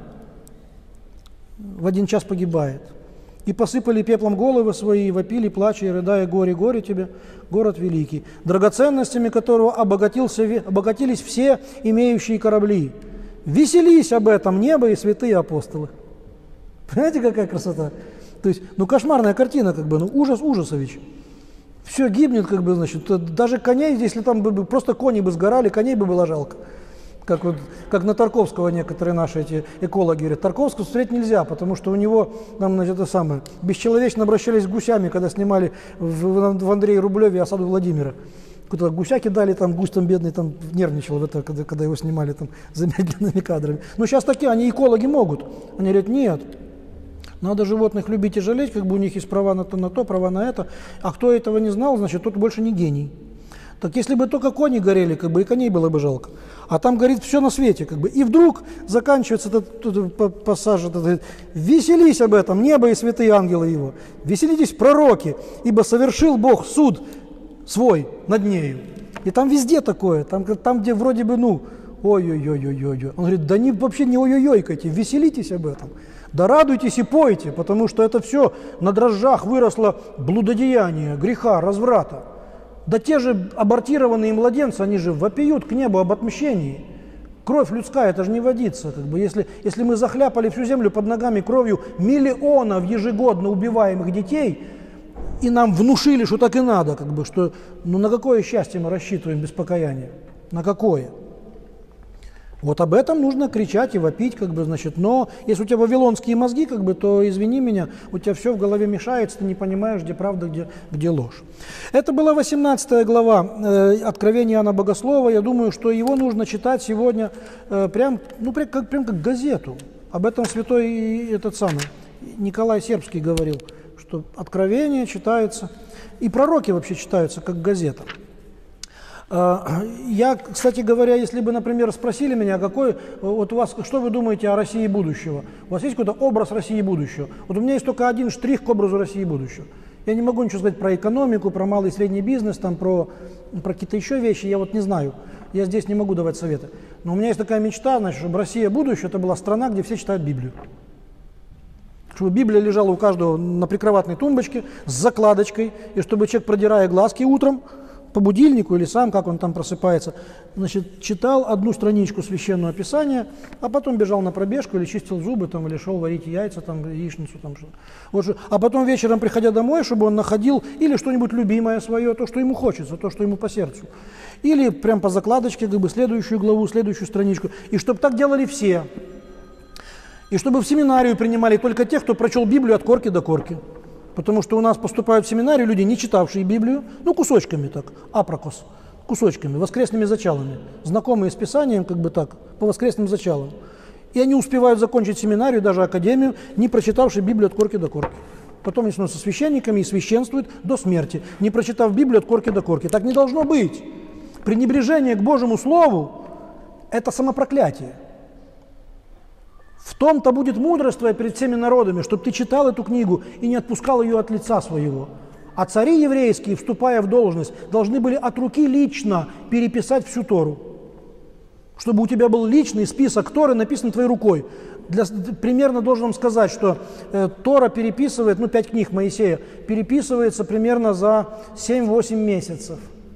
в один час погибает. И посыпали пеплом головы свои, и вопили, плача и рыдая, горе, горе тебе, город великий, драгоценностями которого обогатился, обогатились все имеющие корабли. Веселись об этом небо и святые апостолы. Понимаете, какая красота? То есть, ну, кошмарная картина, как бы, ну, ужас ужасович. Все гибнет, как бы, значит, даже коней, если там бы просто кони бы сгорали, коней бы было жалко. Как, вот, как на Тарковского некоторые наши эти экологи говорят, Тарковского смотреть нельзя, потому что у него, там, значит, это самое, бесчеловечно обращались с гусями, когда снимали в, в Андрее Рублеве осаду Владимира. Куда гуся кидали, там гусь там бедный там нервничал, в это, когда, когда его снимали там замедленными кадрами. Но сейчас такие, они экологи могут. Они говорят, нет. Надо животных любить и жалеть, как бы у них есть права на то, на то, права на это. А кто этого не знал, значит, тот больше не гений. Так если бы только кони горели, как бы и коней было бы жалко. А там горит все на свете, как бы. И вдруг заканчивается этот, этот пассаж, этот, «Веселись об этом, небо и святые ангелы его, веселитесь, пророки, ибо совершил Бог суд свой над нею». И там везде такое, там, там где вроде бы, ну, ой-ой-ой-ой-ой. Он говорит, да не, вообще не ой-ой-ойкайте, веселитесь об этом. Да радуйтесь и пойте, потому что это все на дрожжах выросло блудодеяние, греха, разврата. Да те же абортированные младенцы, они же вопиют к небу об отмщении. Кровь людская, это же не водится. Как бы, если, если мы захляпали всю землю под ногами кровью миллионов ежегодно убиваемых детей, и нам внушили, что так и надо, как бы, что, ну на какое счастье мы рассчитываем без покаяния? На какое? Вот об этом нужно кричать и вопить, как бы, значит, но если у тебя вавилонские мозги, как бы, то, извини меня, у тебя все в голове мешается, ты не понимаешь, где правда, где, где ложь. Это была восемнадцатая глава э, Откровения Иоанна Богослова. Я думаю, что его нужно читать сегодня э, прям, ну, прям как, прям как газету. Об этом святой этот самый Николай Сербский говорил, что Откровение читается, и пророки вообще читаются как газета. Я, кстати говоря, если бы, например, спросили меня, какой, вот у вас, что вы думаете о России будущего? У вас есть какой-то образ России будущего? Вот у меня есть только один штрих к образу России будущего. Я не могу ничего сказать про экономику, про малый и средний бизнес, там, про, про какие-то еще вещи, я вот не знаю. Я здесь не могу давать советы. Но у меня есть такая мечта, значит, чтобы Россия будущее, это была страна, где все читают Библию. Чтобы Библия лежала у каждого на прикроватной тумбочке с закладочкой, и чтобы человек, продирая глазки утром по будильнику или сам, как он там просыпается, значит, читал одну страничку Священного Писания, а потом бежал на пробежку или чистил зубы, там, или шел варить яйца, там, яичницу. Там, что. Вот, что. А потом вечером, приходя домой, чтобы он находил или что-нибудь любимое свое, то, что ему хочется, то, что ему по сердцу. Или прям по закладочке, как бы, следующую главу, следующую страничку. И чтобы так делали все. И чтобы в семинарию принимали только тех, кто прочел Библию от корки до корки. Потому что у нас поступают в семинарию люди, не читавшие Библию, ну, кусочками так, апрокос, кусочками, воскресными зачалами, знакомые с Писанием, как бы так, по воскресным зачалам. И они успевают закончить семинарию, даже академию, не прочитавшие Библию от корки до корки. Потом они становятся священниками и священствуют до смерти, не прочитав Библию от корки до корки. Так не должно быть. Пренебрежение к Божьему Слову – это самопроклятие. В том-то будет мудрость твоя перед всеми народами, чтобы ты читал эту книгу и не отпускал ее от лица своего. А цари еврейские, вступая в должность, должны были от руки лично переписать всю Тору. Чтобы у тебя был личный список Торы, написан твоей рукой. Для, примерно должен вам сказать, что э, Тора переписывает, ну, пять книг Моисея, переписывается примерно за семь-восемь месяцев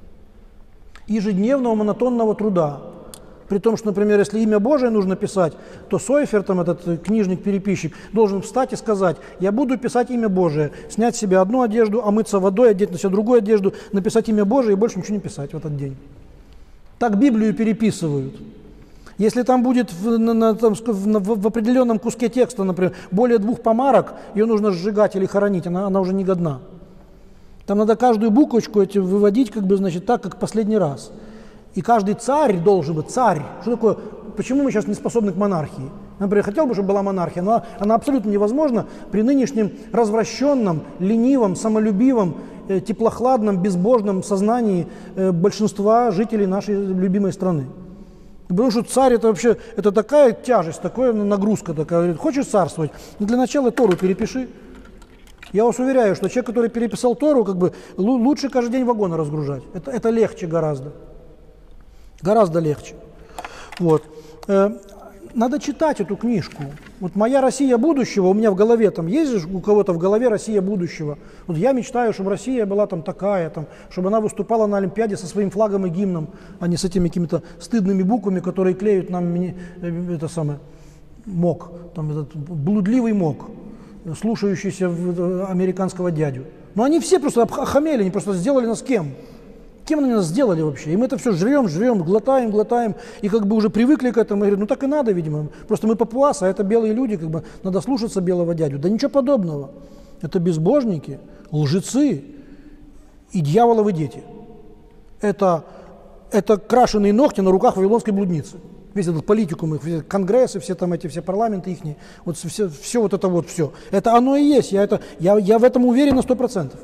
ежедневного монотонного труда. При том, что, например, если имя Божие нужно писать, то Сойфер, там, этот книжник-переписчик, должен встать и сказать: я буду писать имя Божие, снять себе одну одежду, омыться водой, одеть на себя другую одежду, написать имя Божие и больше ничего не писать в этот день. Так Библию переписывают. Если там будет в, на, там, в, в определенном куске текста, например, более двух помарок, ее нужно сжигать или хоронить, она, она уже не годна. Там надо каждую буквочку эти выводить, как бы, значит, так, как в последний раз. И каждый царь должен быть, царь, что такое, почему мы сейчас не способны к монархии? Например, хотел бы, чтобы была монархия, но она абсолютно невозможна при нынешнем развращенном, ленивом, самолюбивом, э, теплохладном, безбожном сознании э, большинства жителей нашей любимой страны. Потому что царь это вообще, это такая тяжесть, такая нагрузка такая. Говорит, хочешь царствовать? Ну, для начала Тору перепиши. Я вас уверяю, что человек, который переписал Тору, как бы лучше каждый день вагоны разгружать. Это, это легче гораздо. Гораздо легче. Вот. Надо читать эту книжку. Вот «Моя Россия будущего», у меня в голове, там есть же у кого-то в голове Россия будущего. Вот я мечтаю, чтобы Россия была там такая, там, чтобы она выступала на Олимпиаде со своим флагом и гимном, а не с этими какими-то стыдными буквами, которые клеют нам это самое, МОК, там, этот блудливый МОК, слушающийся американского дядю. Но они все просто охамели, они просто сделали нас кем? Кем они нас сделали вообще? И мы это все жрем, жрем, глотаем, глотаем, и как бы уже привыкли к этому. И говорят, ну так и надо, видимо. Просто мы папуасы, а это белые люди, как бы надо слушаться белого дядю. Да ничего подобного. Это безбожники, лжецы и дьяволовы дети. Это, это крашеные ногти на руках вавилонской блудницы. Весь этот политикум, их, все конгрессы, все там эти, все парламенты их, вот все, все вот это вот все. Это оно и есть, я, это, я, я в этом уверен на сто процентов.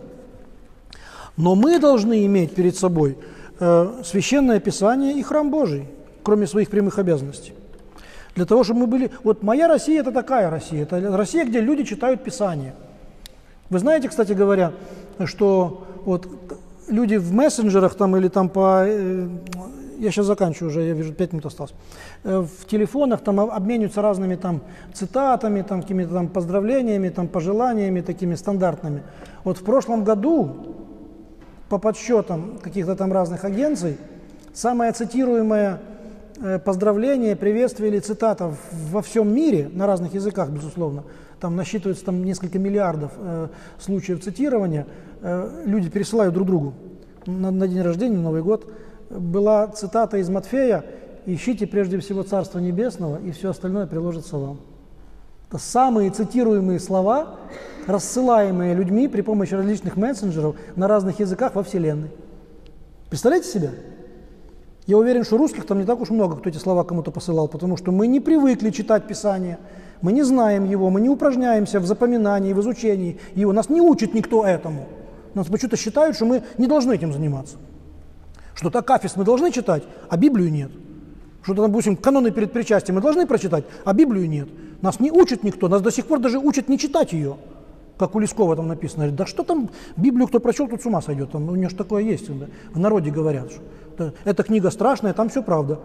Но мы должны иметь перед собой э, Священное Писание и Храм Божий, кроме своих прямых обязанностей. Для того, чтобы мы были... Вот моя Россия – это такая Россия. Это Россия, где люди читают Писание. Вы знаете, кстати говоря, что вот люди в мессенджерах там или там по... Э, я сейчас заканчиваю уже, я вижу, пять минут осталось. Э, в телефонах там обмениваются разными там цитатами, там какими-то там поздравлениями, там пожеланиями такими стандартными. Вот в прошлом году... По подсчетам каких-то там разных агенций, самое цитируемое э, поздравление, приветствие или цитата во всем мире, на разных языках, безусловно, там насчитывается там, несколько миллиардов э, случаев цитирования, э, люди пересылают друг другу на, на день рождения, на Новый год, была цитата из Матфея: «Ищите прежде всего Царство Небесного, и все остальное приложится вам». Это самые цитируемые слова, рассылаемые людьми при помощи различных мессенджеров на разных языках во Вселенной. Представляете себе? Я уверен, что русских там не так уж много, кто эти слова кому-то посылал, потому что мы не привыкли читать Писание, мы не знаем его, мы не упражняемся в запоминании, в изучении его. Нас не учит никто этому. Нас почему-то считают, что мы не должны этим заниматься. Что-то Акафист мы должны читать, а Библию нет. Что-то, допустим, каноны перед причастием мы должны прочитать, а Библию нет. Нас не учит никто, нас до сих пор даже учат не читать ее. Как у Лескова там написано, говорит, да что там, Библию кто прочел, тут с ума сойдет, там, у нее же такое есть, в народе говорят, что это, эта книга страшная, там все правда.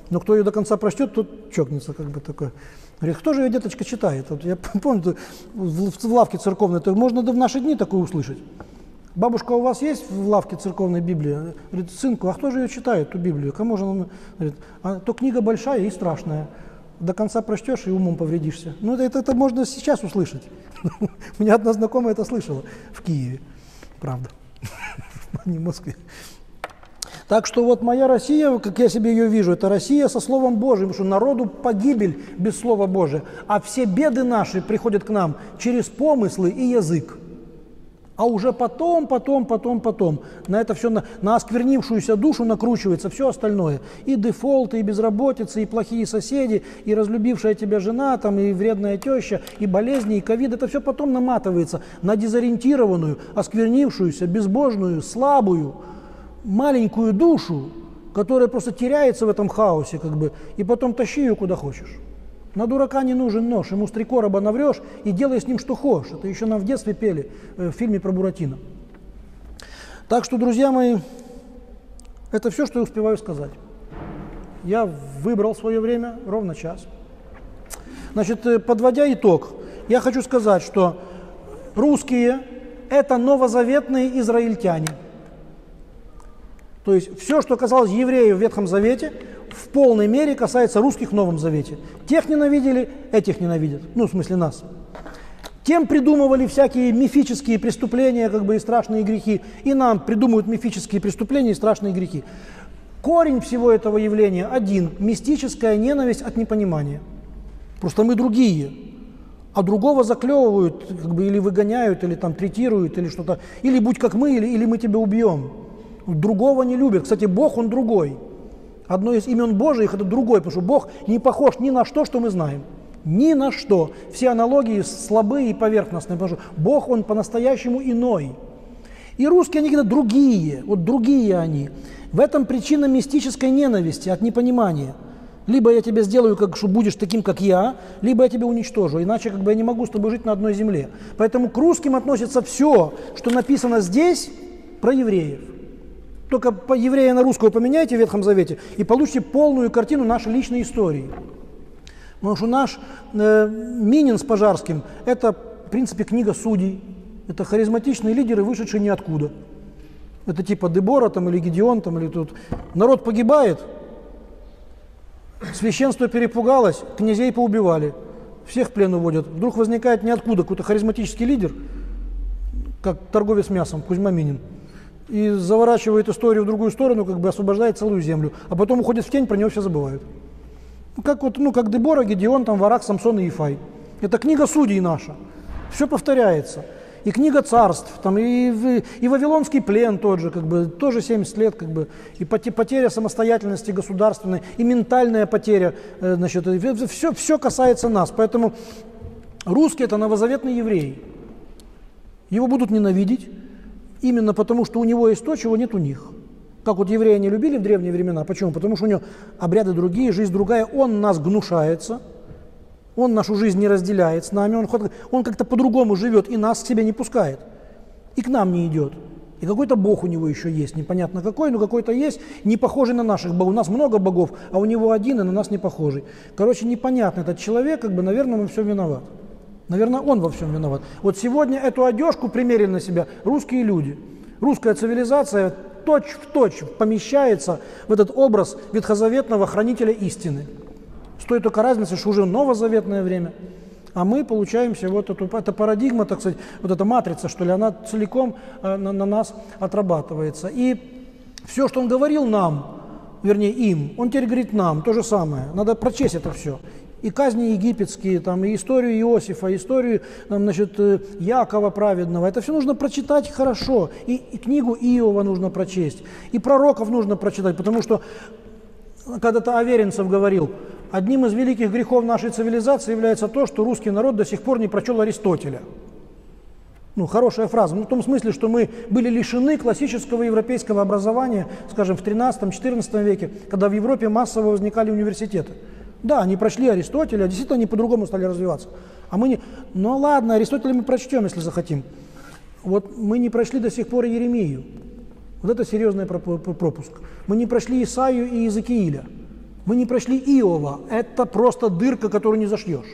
Но кто ее до конца прочтет, тот чокнется, как бы такой. Говорит, кто же ее, деточка, читает? Вот я помню, в, в, в лавке церковной, это можно в наши дни такое услышать. Бабушка, у вас есть в лавке церковной Библия? Говорит, сынку, а кто же ее читает, эту Библию? Кому же она? Говорит, а то книга большая и страшная. До конца прочтешь и умом повредишься. Ну, это, это, это можно сейчас услышать. У меня одна знакомая это слышала в Киеве. Правда. Не в Москве. Так что вот моя Россия, как я себе ее вижу, это Россия со Словом Божьим, что народу погибель без Слова Божия, а все беды наши приходят к нам через помыслы и язык. А уже потом, потом, потом, потом на это все, на, на осквернившуюся душу накручивается все остальное. И дефолты, и безработица, и плохие соседи, и разлюбившая тебя жена, там, и вредная теща, и болезни, и ковид. Это все потом наматывается на дезориентированную, осквернившуюся, безбожную, слабую, маленькую душу, которая просто теряется в этом хаосе, как бы, и потом тащи ее куда хочешь. На дурака не нужен нож, ему с три короба наврешь и делай с ним что хочешь. Это еще нам в детстве пели в фильме про Буратино. Так что, друзья мои, это все, что я успеваю сказать. Я выбрал свое время, ровно час. Значит, подводя итог, я хочу сказать, что русские – это новозаветные израильтяне. То есть все, что касалось евреев в Ветхом Завете, в полной мере касается русских в Новом Завете. Тех ненавидели, этих ненавидят. Ну, в смысле нас. Тем придумывали всякие мифические преступления, как бы и страшные грехи, и нам придумывают мифические преступления и страшные грехи. Корень всего этого явления один – мистическая ненависть от непонимания. Просто мы другие. А другого заклевывают, как бы, или выгоняют, или там третируют, или что-то. Или будь как мы, или, или мы тебя убьем. Другого не любят. Кстати, Бог, Он другой. Одно из имен Божьих – это другой, потому что Бог не похож ни на что, что мы знаем. Ни на что. Все аналогии слабые и поверхностные, потому что Бог, Он по-настоящему иной. И русские, они какие-то другие, вот другие они. В этом причина мистической ненависти, от непонимания. Либо я тебя сделаю, как, что будешь таким, как я, либо я тебя уничтожу, иначе как бы я не могу с тобой жить на одной земле. Поэтому к русским относится все, что написано здесь про евреев. Только по еврея на русского поменяйте в Ветхом Завете и получите полную картину нашей личной истории. Потому что наш э, Минин с Пожарским – это, в принципе, книга судей. Это харизматичные лидеры, вышедшие ниоткуда. Это типа Дебора там, или Гедеон, там, или тут. Народ погибает, священство перепугалось, князей поубивали, всех в плен уводят. Вдруг возникает ниоткуда какой-то харизматический лидер, как торговец мясом, Кузьма Минин. И заворачивает историю в другую сторону, как бы освобождает целую землю, а потом уходит в тень, про него все забывают. Как, вот, ну, как Дебора, Гедеон, там, Варак, Самсон и Ефай. Это книга судей наша. Все повторяется. И книга царств, там, и, и Вавилонский плен тот же, как бы, тоже семьдесят лет, как бы, и потеря самостоятельности государственной, и ментальная потеря, значит, все, все касается нас. Поэтому русский – это новозаветный еврей. Его будут ненавидеть. Именно потому, что у него есть то, чего нет у них. Как вот евреи не любили в древние времена. Почему? Потому что у него обряды другие, жизнь другая. Он нас гнушается, он нашу жизнь не разделяет с нами, он, он как-то по-другому живет и нас к себе не пускает. И к нам не идет. И какой-то бог у него еще есть, непонятно какой, но какой-то есть, не похожий на наших богов. У нас много богов, а у него один, и на нас не похожий. Короче, непонятно этот человек, как бы, наверное, во всем виноват. Наверное, он во всем виноват. Вот сегодня эту одежку примерили на себя русские люди. Русская цивилизация точь-в-точь помещается в этот образ ветхозаветного хранителя истины. С той только разницей, что уже новозаветное время. А мы получаемся, вот эту, эта парадигма, так сказать, вот эта матрица, что ли, она целиком э, на, на нас отрабатывается. И все, что он говорил нам, вернее им, он теперь говорит нам то же самое. Надо прочесть это все. И казни египетские, там, и историю Иосифа, и историю, там, значит, Якова праведного. Это все нужно прочитать хорошо. И, и книгу Иова нужно прочесть. И пророков нужно прочитать, потому что когда-то Аверинцев говорил, одним из великих грехов нашей цивилизации является то, что русский народ до сих пор не прочел Аристотеля. Ну, хорошая фраза. Ну, в том смысле, что мы были лишены классического европейского образования, скажем, в тринадцатом-четырнадцатом веке, когда в Европе массово возникали университеты. Да, они прошли Аристотеля, а действительно они по-другому стали развиваться. А мы не... Ну ладно, Аристотеля мы прочтем, если захотим. Вот мы не прошли до сих пор и Еремию. Вот это серьезный пропуск. Мы не прошли Исаию и Иезекииля. Мы не прошли Иова. Это просто дырка, которую не зашьешь.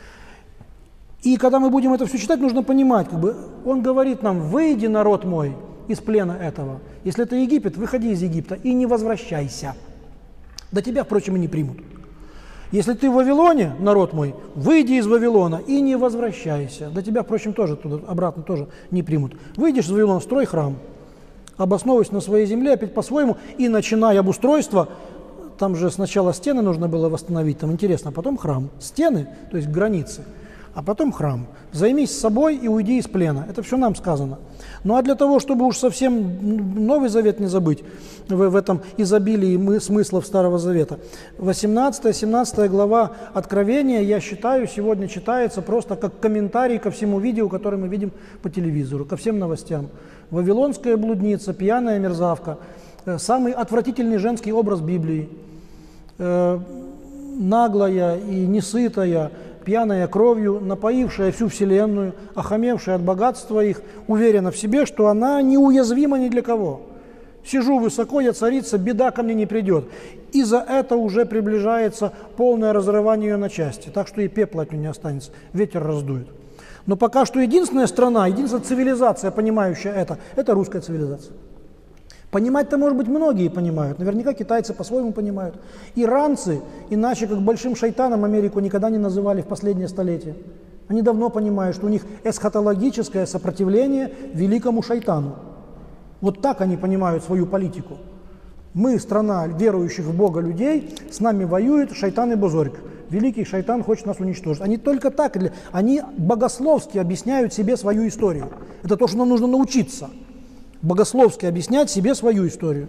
И когда мы будем это все читать, нужно понимать, как бы, он говорит нам: выйди, народ мой, из плена этого. Если это Египет, выходи из Египта и не возвращайся. Да тебя, впрочем, и не примут. Если ты в Вавилоне, народ мой, выйди из Вавилона и не возвращайся. Да тебя, впрочем, тоже туда, обратно тоже не примут. Выйдешь из Вавилона, строй храм, обосновывайся на своей земле опять по-своему и начинай обустройство. Там же сначала стены нужно было восстановить, там интересно, а потом храм. Стены, то есть границы, а потом храм. Займись собой и уйди из плена. Это все нам сказано. Ну а для того, чтобы уж совсем Новый Завет не забыть в, в этом изобилии мы, смыслов Старого Завета, восемнадцатая-семнадцатая глава Откровения, я считаю, сегодня читается просто как комментарий ко всему видео, которое мы видим по телевизору, ко всем новостям. Вавилонская блудница, пьяная мерзавка, э, самый отвратительный женский образ Библии, э, наглая и несытая, пьяная кровью, напоившая всю вселенную, охамевшая от богатства их, уверена в себе, что она неуязвима ни для кого. Сижу высоко, я царица, беда ко мне не придет. И за это уже приближается полное разрывание ее на части, так что и пепла от нее не останется, ветер раздует. Но пока что единственная страна, единственная цивилизация, понимающая это, это русская цивилизация. Понимать-то, может быть, многие понимают. Наверняка китайцы по-своему понимают. Иранцы, иначе как большим шайтаном Америку никогда не называли в последнее столетие. Они давно понимают, что у них эсхатологическое сопротивление великому шайтану. Вот так они понимают свою политику. Мы, страна верующих в Бога людей, с нами воюет шайтан и бозорик. Великий шайтан хочет нас уничтожить. Они только так, они богословски объясняют себе свою историю. Это то, что нам нужно научиться. Богословски объяснять себе свою историю.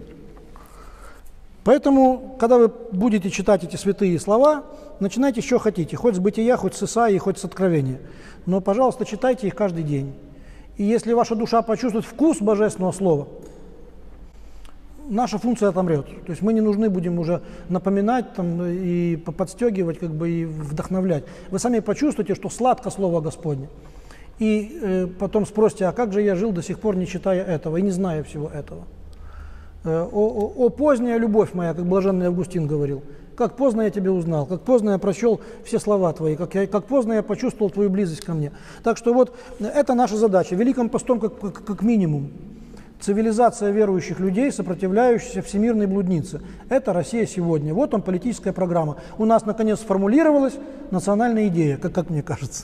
Поэтому, когда вы будете читать эти святые слова, начинайте, что хотите, хоть с Бытия, хоть с Исаии, хоть с Откровения. Но, пожалуйста, читайте их каждый день. И если ваша душа почувствует вкус Божественного Слова, наша функция отомрет. То есть мы не нужны будем уже напоминать там, и подстегивать, как бы, и вдохновлять. Вы сами почувствуете, что сладко Слово Господне. И э, потом спросите, а как же я жил до сих пор, не читая этого и не зная всего этого? Э, о, о, о поздняя любовь моя, как блаженный Августин говорил, как поздно я тебя узнал, как поздно я прочел все слова твои, как, я, как поздно я почувствовал твою близость ко мне. Так что вот это наша задача, Великим постом как, как, как минимум. Цивилизация верующих людей, сопротивляющихся всемирной блуднице. Это Россия сегодня. Вот он, политическая программа. У нас, наконец, сформулировалась национальная идея, как, как мне кажется.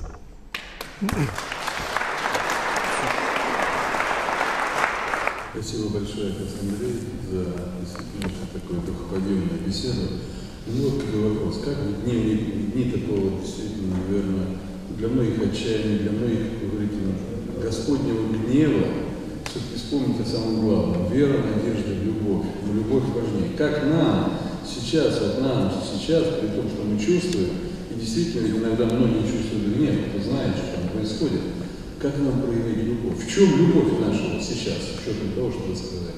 Спасибо большое, отец Андрей, за действительно такую духоподъемную беседу. Ну вот такой вопрос. Как в дни, дни такого действительно, наверное, для многих отчаяния, для многих, как говорите, Господнего гнева, все-таки вспомните самое главное. Вера, надежда, любовь. Но любовь важнее. Как нам сейчас, вот нам сейчас, при том, что мы чувствуем, и действительно иногда многие чувствуют гнев, кто знает, что там происходит, как нам проявить любовь? В чем любовь наша вот сейчас, с учетом того, что вы сказали?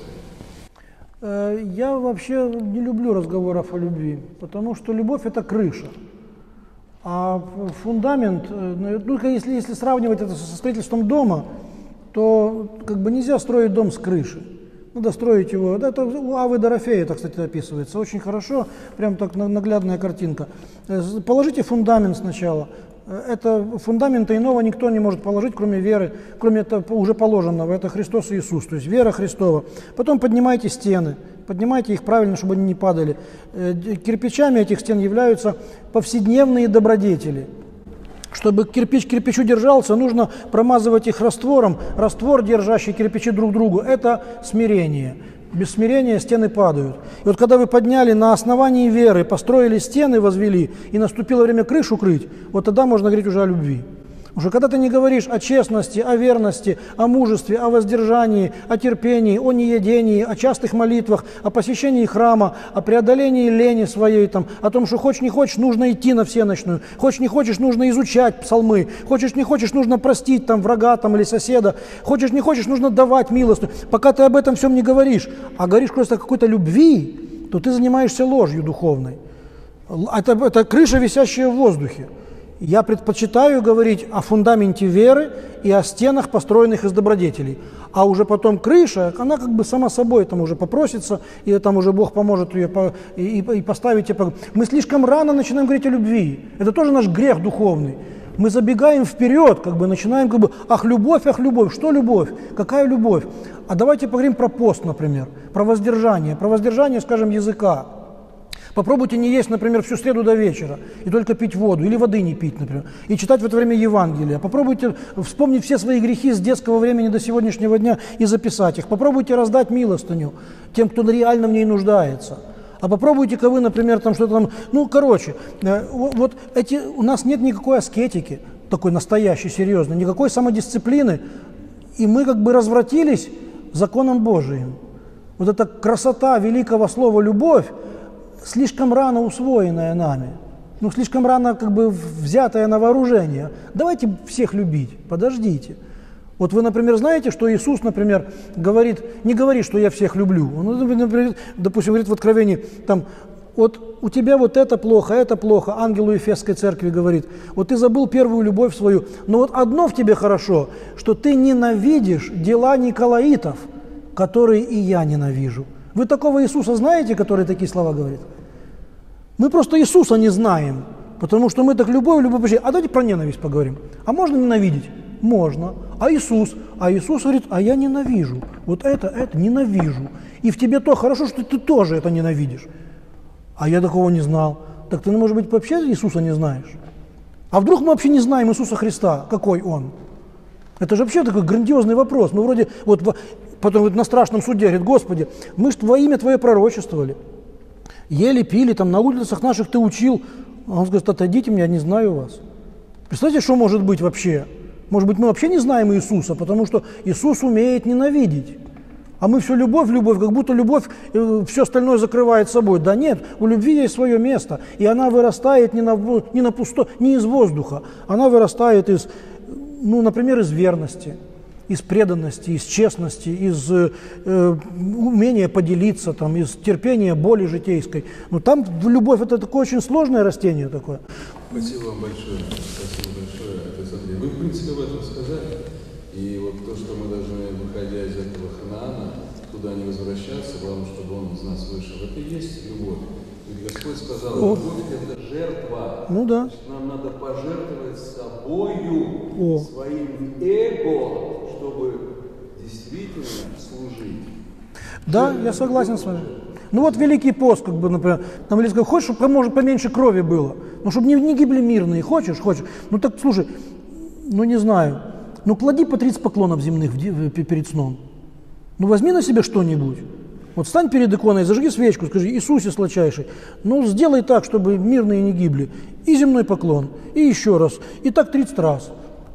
Я вообще не люблю разговоров о любви, потому что любовь – это крыша. А фундамент, ну, если, если сравнивать это со строительством дома, то как бы нельзя строить дом с крыши. Надо строить его. Это у Авы Дорофея, это, кстати, описывается очень хорошо, прям так наглядная картинка. Положите фундамент сначала. Это фундамента иного никто не может положить, кроме веры, кроме этого уже положенного. Это Христос Иисус, то есть вера Христова. Потом поднимайте стены, поднимайте их правильно, чтобы они не падали. Кирпичами этих стен являются повседневные добродетели. Чтобы кирпич к кирпичу держался, нужно промазывать их раствором. Раствор, держащий кирпичи друг к другу, это смирение. Без смирения стены падают. И вот когда вы подняли на основании веры, построили стены, возвели, и наступило время крышу крыть, вот тогда можно говорить уже о любви. Уже когда ты не говоришь о честности, о верности, о мужестве, о воздержании, о терпении, о неедении, о частых молитвах, о посещении храма, о преодолении лени своей, там, о том, что хочешь не хочешь, нужно идти на всенощную, хочешь не хочешь, нужно изучать псалмы, хочешь не хочешь, нужно простить там, врага там, или соседа, хочешь не хочешь, нужно давать милостыню. Пока ты об этом всем не говоришь, а говоришь просто о какой-то любви, то ты занимаешься ложью духовной. Это, это крыша, висящая в воздухе. Я предпочитаю говорить о фундаменте веры и о стенах, построенных из добродетелей. А уже потом крыша, она как бы сама собой там уже попросится, и там уже Бог поможет ее по, и, и поставить. Мы слишком рано начинаем говорить о любви. Это тоже наш грех духовный. Мы забегаем вперед, как бы начинаем, как бы, ах, любовь, ах, любовь. Что любовь? Какая любовь? А давайте поговорим про пост, например, про воздержание. Про воздержание, скажем, языка. Попробуйте не есть, например, всю среду до вечера, и только пить воду, или воды не пить, например, и читать в это время Евангелие. Попробуйте вспомнить все свои грехи с детского времени до сегодняшнего дня и записать их. Попробуйте раздать милостыню тем, кто реально в ней нуждается. А попробуйте-ка вы, например, там что-то там, ну, короче, вот эти, у нас нет никакой аскетики, такой настоящей, серьезной, никакой самодисциплины, и мы как бы развратились законом Божиим. Вот эта красота великого слова «любовь», слишком рано усвоенная нами, ну, слишком рано как бы взятое на вооружение. Давайте всех любить, подождите. Вот вы, например, знаете, что Иисус, например, говорит, не говорит, что я всех люблю. Он, например, допустим, говорит в Откровении, там, вот у тебя вот это плохо, это плохо, ангелу Ефесской церкви говорит, вот ты забыл первую любовь свою, но вот одно в тебе хорошо, что ты ненавидишь дела николаитов, которые и я ненавижу. Вы такого Иисуса знаете, который такие слова говорит? Мы просто Иисуса не знаем, потому что мы так любовь, любовь, почти. А давайте про ненависть поговорим. А можно ненавидеть? Можно. А Иисус? А Иисус говорит, а я ненавижу. Вот это, это ненавижу. И в тебе то хорошо, что ты тоже это ненавидишь. А я такого не знал. Так ты, может быть, вообще Иисуса не знаешь? А вдруг мы вообще не знаем Иисуса Христа? Какой Он? Это же вообще такой грандиозный вопрос. Мы вроде, вот потом на страшном суде говорит, Господи, мы же во имя Твое пророчествовали. Ели, пили, там на улицах наших Ты учил. А он говорит, отойдите мне, я не знаю вас. Представляете, что может быть вообще? Может быть, мы вообще не знаем Иисуса, потому что Иисус умеет ненавидеть. А мы все любовь, любовь, как будто любовь э, все остальное закрывает собой. Да нет, у любви есть свое место, и она вырастает не на, не на пусто, не из воздуха, она вырастает из, ну, например, из верности, из преданности, из честности, из э, умения поделиться, там, из терпения боли житейской. Ну, там любовь – это такое очень сложное растение такое. Спасибо вам большое. Спасибо большое. Вы, в принципе, об этом сказали. И вот то, что мы должны, выходя из этого Ханаана, туда не возвращаться, главное, чтобы он из нас вышел. Это и есть любовь. Ведь Господь сказал, любовь – это жертва. Ну да. Значит, нам надо пожертвовать собою, О. своим эго, чтобы действительно служить. Да, я согласен с вами. Ну вот Великий пост, как бы, например, там Великий, хочешь, чтобы может поменьше крови было, ну чтобы не, не гибли мирные, хочешь, хочешь. Ну так, слушай, ну не знаю, ну клади по тридцать поклонов земных перед сном. Ну возьми на себя что-нибудь. Вот встань перед иконой, зажги свечку, скажи, Иисусе сладчайший, ну сделай так, чтобы мирные не гибли. И земной поклон, и еще раз, и так тридцать раз.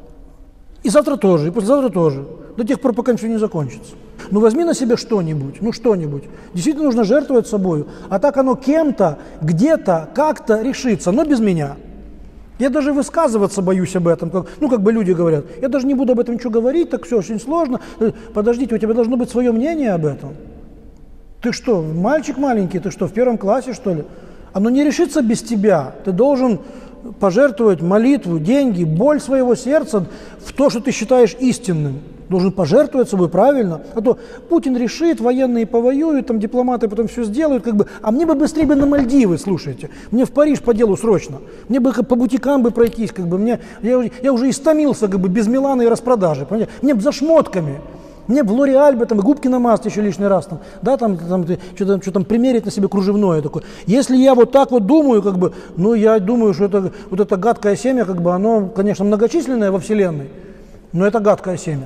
И завтра тоже, и послезавтра тоже, до тех пор, пока все не закончится. Ну возьми на себя что-нибудь, ну что-нибудь. Действительно нужно жертвовать собой, а так оно кем-то, где-то, как-то решится, но без меня. Я даже высказываться боюсь об этом, как, ну как бы люди говорят, я даже не буду об этом ничего говорить, так все очень сложно. Подождите, у тебя должно быть свое мнение об этом. Ты что, мальчик маленький, ты что, в первом классе, что ли? Оно не решится без тебя. Ты должен пожертвовать молитву, деньги, боль своего сердца в то, что ты считаешь истинным. Должен пожертвовать собой правильно. А то Путин решит, военные повоюют, там дипломаты потом все сделают, как бы. А мне бы быстрее бы на Мальдивы, слушайте. Мне в Париж по делу срочно. Мне бы по бутикам бы пройтись, как бы. Мне, я, я уже истомился, как бы, без Милана и распродажи. Понимаете? Мне бы за шмотками. Мне в Лореаль бы там губки намазать еще лишний раз, там, да, там, там, что-то, что там примерить на себе кружевное такое. Если я вот так вот думаю, как бы, ну, я думаю, что это, вот это гадкое семя, как бы, оно, конечно, многочисленное во Вселенной, но это гадкое семя.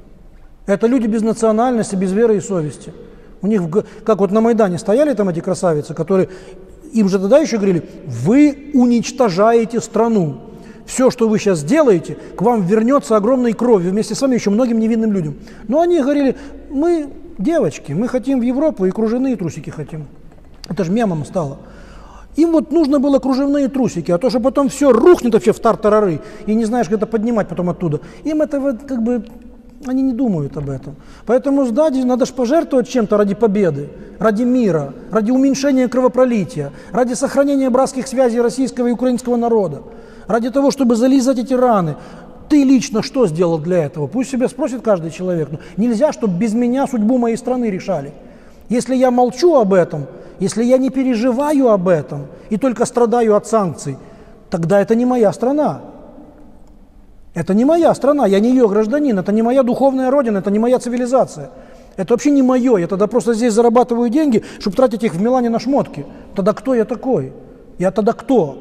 Это люди без национальности, без веры и совести. У них, как вот на Майдане стояли там эти красавицы, которые, им же тогда еще говорили, вы уничтожаете страну. Все, что вы сейчас делаете, к вам вернется огромной кровью, вместе с вами еще многим невинным людям. Но они говорили, мы девочки, мы хотим в Европу и кружевные трусики хотим. Это же мемом стало. Им вот нужно было кружевные трусики, а то, что потом все рухнет вообще в тартарары, и не знаешь, как это поднимать потом оттуда. Им это вот как бы, они не думают об этом. Поэтому сдать, надо же пожертвовать чем-то ради победы, ради мира, ради уменьшения кровопролития, ради сохранения братских связей российского и украинского народа. ради того, чтобы зализать эти раны. Ты лично что сделал для этого? Пусть себя спросит каждый человек. Но нельзя, чтобы без меня судьбу моей страны решали. Если я молчу об этом, если я не переживаю об этом и только страдаю от санкций, тогда это не моя страна. Это не моя страна, я не ее гражданин, это не моя духовная родина, это не моя цивилизация. Это вообще не мое, я тогда просто здесь зарабатываю деньги, чтобы тратить их в Милане на шмотки. Тогда кто я такой? Я тогда кто?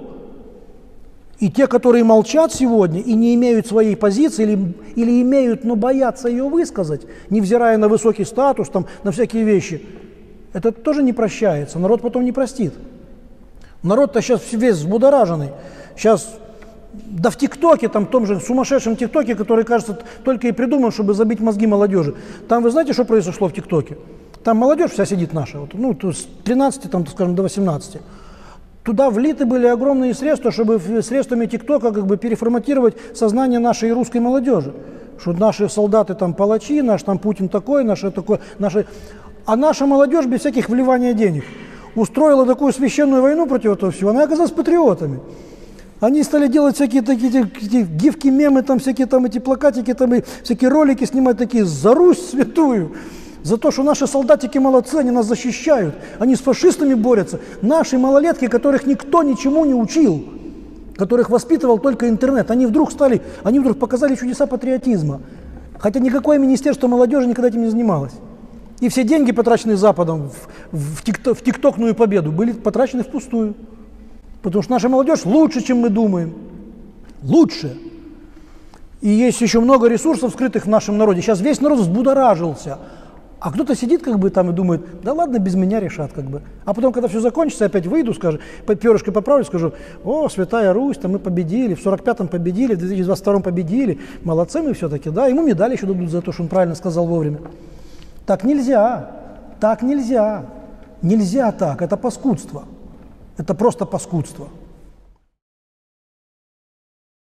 И те, которые молчат сегодня и не имеют своей позиции, или, или имеют, но боятся ее высказать, невзирая на высокий статус, там, на всякие вещи, это тоже не прощается, народ потом не простит. Народ-то сейчас весь взбудораженный. Сейчас, да в ТикТоке, там, в том же сумасшедшем ТикТоке, который, кажется, только и придуман, чтобы забить мозги молодежи. Там вы знаете, что произошло в ТикТоке? Там молодежь вся сидит наша, вот, ну, с тринадцати, там, скажем, до восемнадцати. Туда влиты были огромные средства, чтобы средствами ТикТока как бы переформатировать сознание нашей русской молодежи. Что наши солдаты там палачи, наш там Путин такой, наши такой, наши... А наша молодежь без всяких вливания денег устроила такую священную войну против этого всего, она оказалась патриотами. Они стали делать всякие такие эти гифки, мемы, там всякие там эти плакатики, там и всякие ролики снимать такие за Русь святую. За то, что наши солдатики молодцы, они нас защищают, они с фашистами борются. Наши малолетки, которых никто ничему не учил, которых воспитывал только интернет, они вдруг стали, они вдруг показали чудеса патриотизма. Хотя никакое министерство молодежи никогда этим не занималось. И все деньги, потраченные Западом в, в, тикто, в тиктокную победу, были потрачены впустую. Потому что наша молодежь лучше, чем мы думаем. Лучше. И есть еще много ресурсов, скрытых в нашем народе. Сейчас весь народ взбудоражился. А кто-то сидит как бы там и думает, да ладно, без меня решат как бы. А потом, когда все закончится, опять выйду, скажу, перышкой поправлю, скажу, о, Святая Русь, там мы победили, в сорок пятом победили, в две тысячи двадцать втором победили, молодцы мы все-таки, да, ему медали еще дадут за то, что он правильно сказал вовремя. Так нельзя, так нельзя, нельзя так, это паскудство, это просто паскудство.